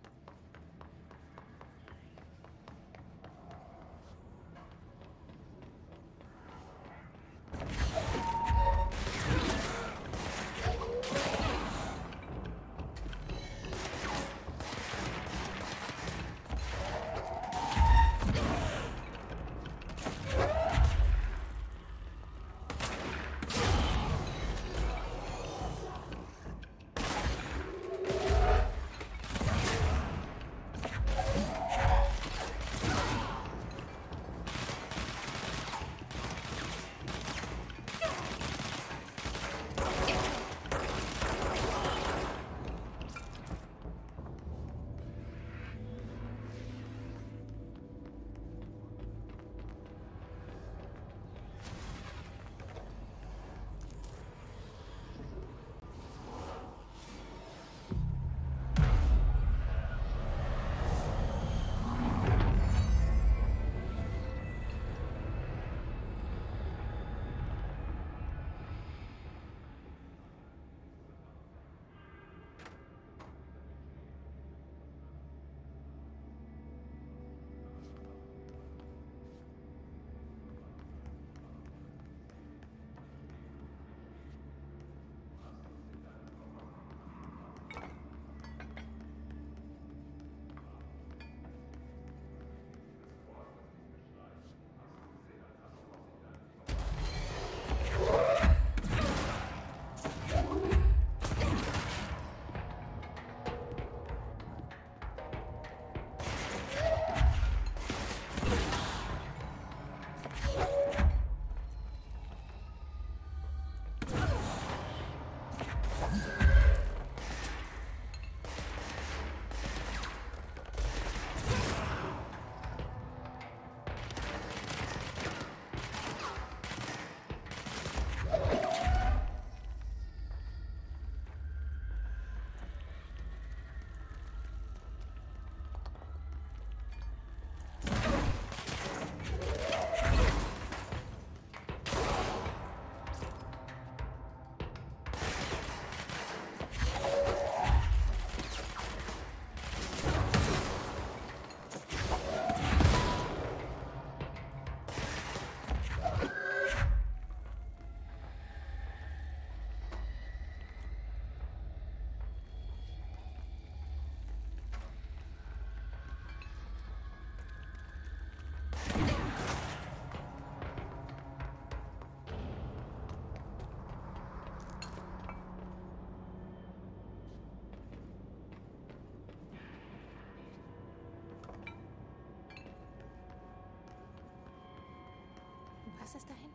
Was ist da hinten?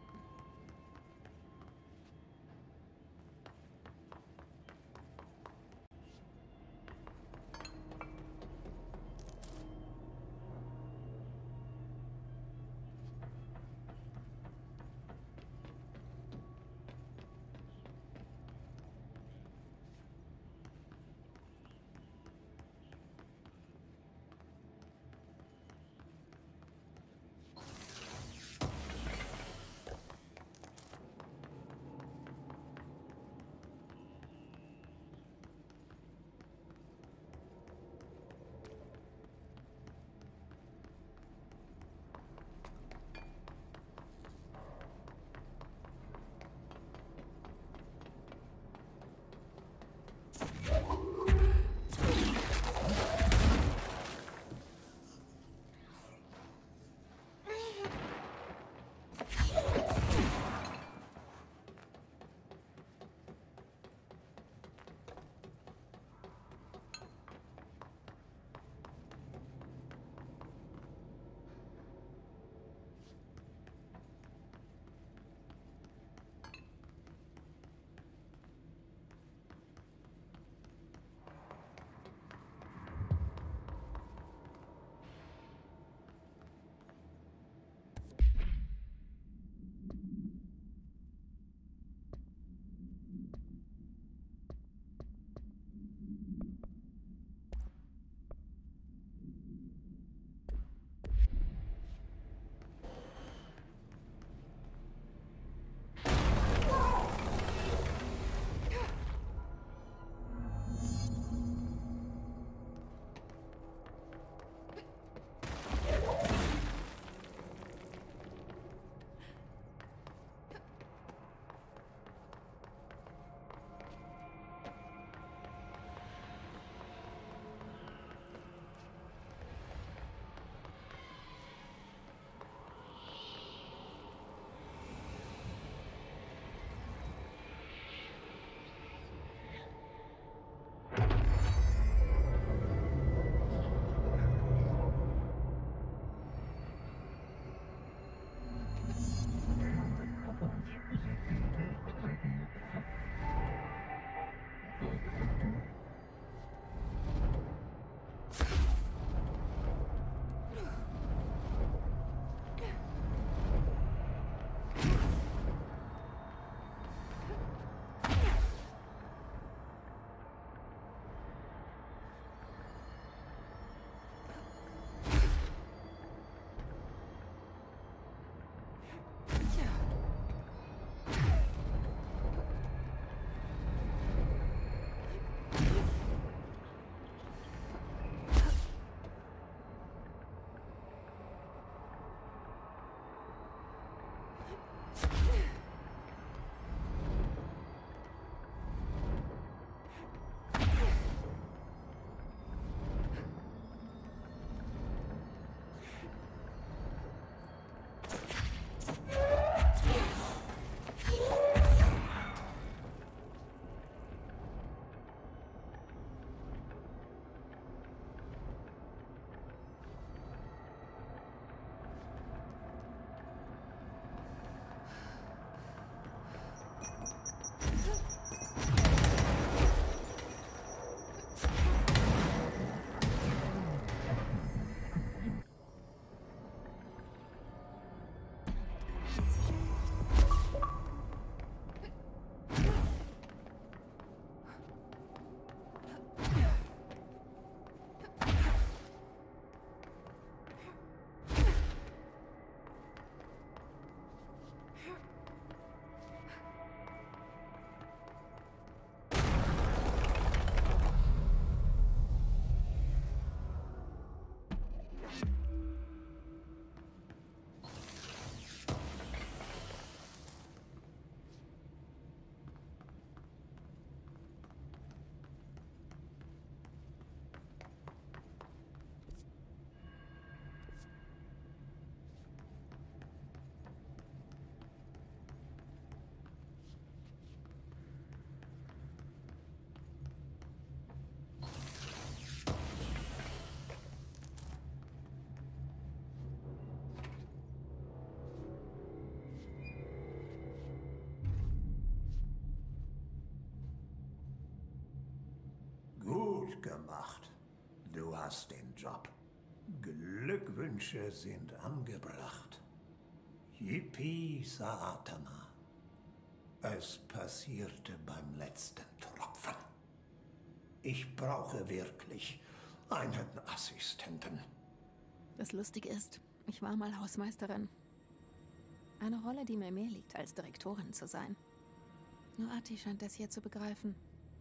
Gut gemacht. Du hast den Job. Glückwünsche sind angebracht. Yippie Saatana. Es passierte beim letzten Tropfen. Ich brauche wirklich einen Assistenten. Das Lustige ist, ich war mal Hausmeisterin. Eine Rolle, die mir mehr liegt, als Direktorin zu sein. Nur Arti scheint das hier zu begreifen.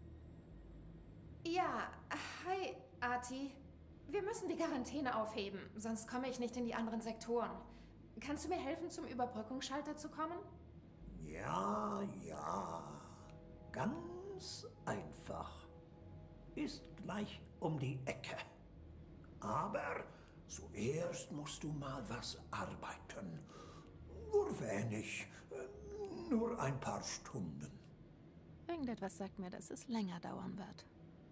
Ja, hi, Arti. Wir müssen die Quarantäne aufheben, sonst komme ich nicht in die anderen Sektoren. Kannst du mir helfen, zum Überbrückungsschalter zu kommen? Ja, ja. Ganz einfach. Ist gleich um die Ecke. Aber zuerst musst du mal was arbeiten. Nur wenig. Nur ein paar Stunden. Irgendetwas sagt mir, dass es länger dauern wird.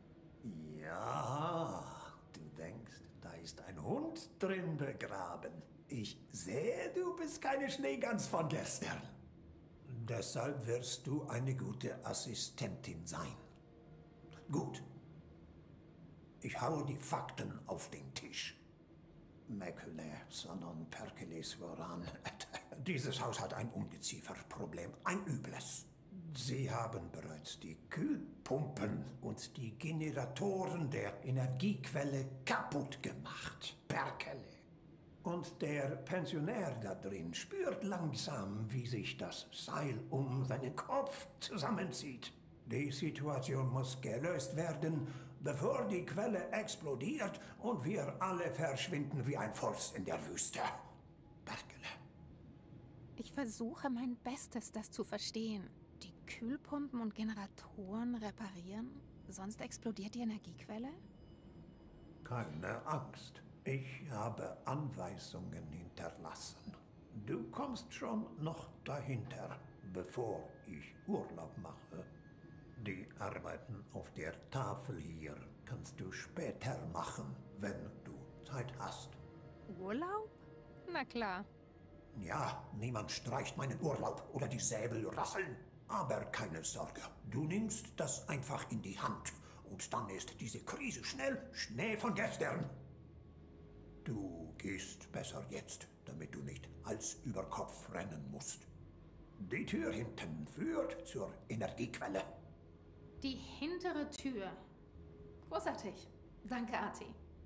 Ja, du denkst, da ist ein Hund drin begraben. Ich sehe, du bist keine Schneegans von gestern. Deshalb wirst du eine gute Assistentin sein. Gut. Ich haue die Fakten auf den Tisch. Maculae sonon percilis voran. Dieses Haus hat ein Ungezieferproblem, ein übles. Sie haben bereits die Kühlpumpen und die Generatoren der Energiequelle kaputt gemacht. Perkele. Und der Pensionär da drin spürt langsam, wie sich das Seil um seinen Kopf zusammenzieht. Die Situation muss gelöst werden, bevor die Quelle explodiert und wir alle verschwinden wie ein Furz in der Wüste. Perkele. Ich versuche mein Bestes, das zu verstehen. Die Kühlpumpen und Generatoren reparieren? Sonst explodiert die Energiequelle? Keine Angst. Ich habe Anweisungen hinterlassen. Du kommst schon noch dahinter, bevor ich Urlaub mache. Die Arbeiten auf der Tafel hier kannst du später machen, wenn du Zeit hast. Urlaub? Na klar. Ja, niemand streicht meinen Urlaub oder die Säbel rasseln. Aber keine Sorge, du nimmst das einfach in die Hand. Und dann ist diese Krise schnell Schnee von gestern. Du gehst besser jetzt, damit du nicht Hals über Kopf rennen musst. Die Tür hinten führt zur Energiequelle. Die hintere Tür. Großartig. Danke, Arti.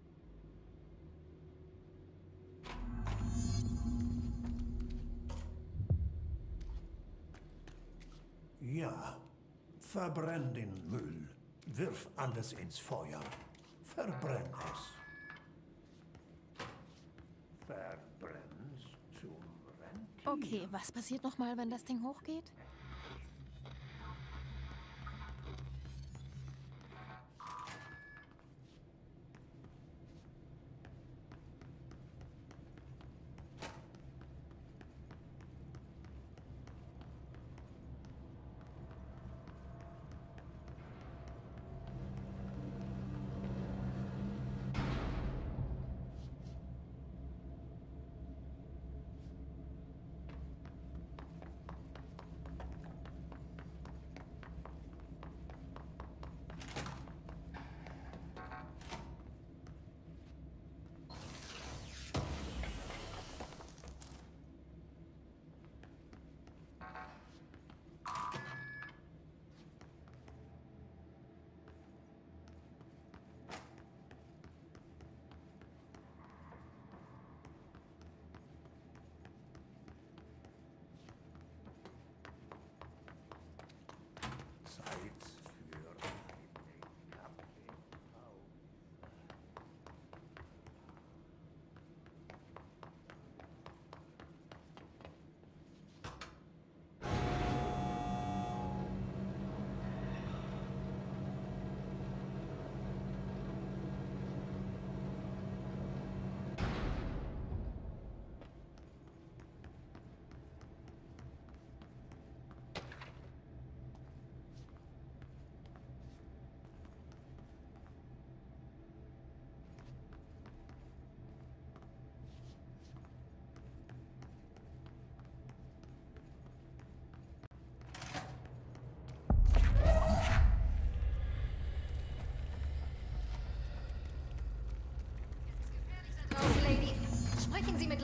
Ja, verbrenn den Müll. Wirf alles ins Feuer. Verbrenn es. Verbrenn's zum Rentier. Okay, was passiert nochmal, wenn das Ding hochgeht?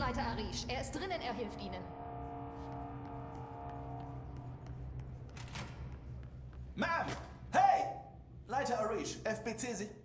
Leiter Arish. Er ist drinnen, er hilft Ihnen. Ma'am! Hey! Leiter Arish, F B C sich...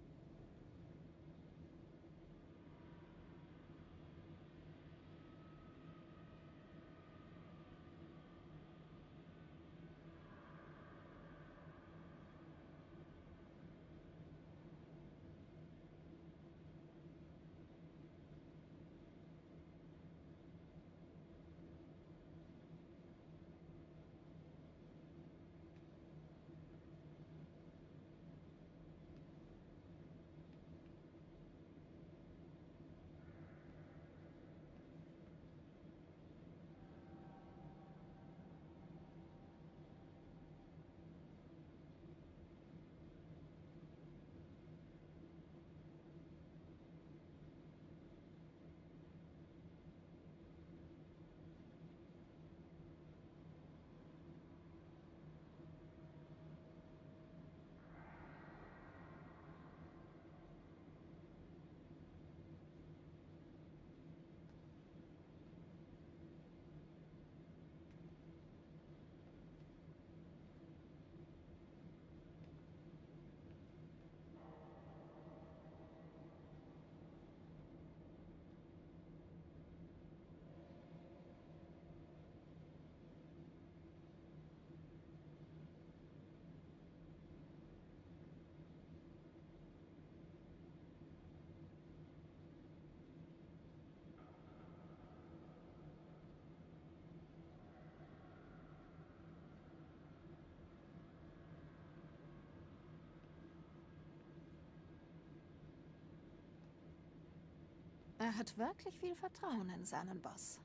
Er hat wirklich viel Vertrauen in seinen Boss.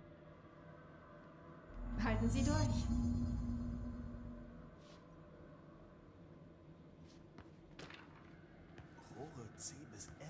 Halten Sie durch. Rohre C bis F.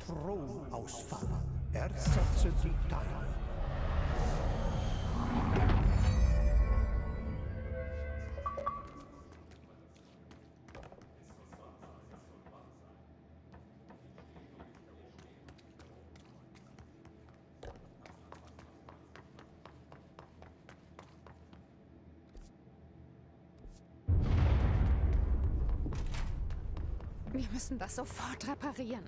Stromausfall. Ersetze die Teile. Wir müssen das sofort reparieren.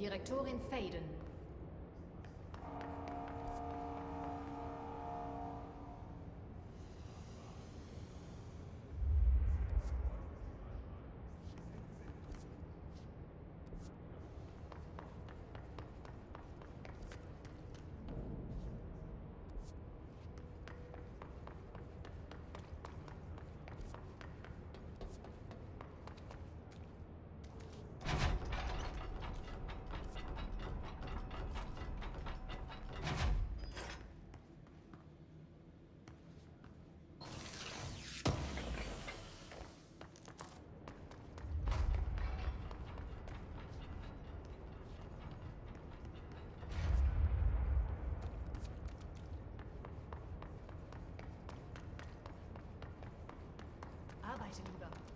Direktorin Faden. Arbeite lieber.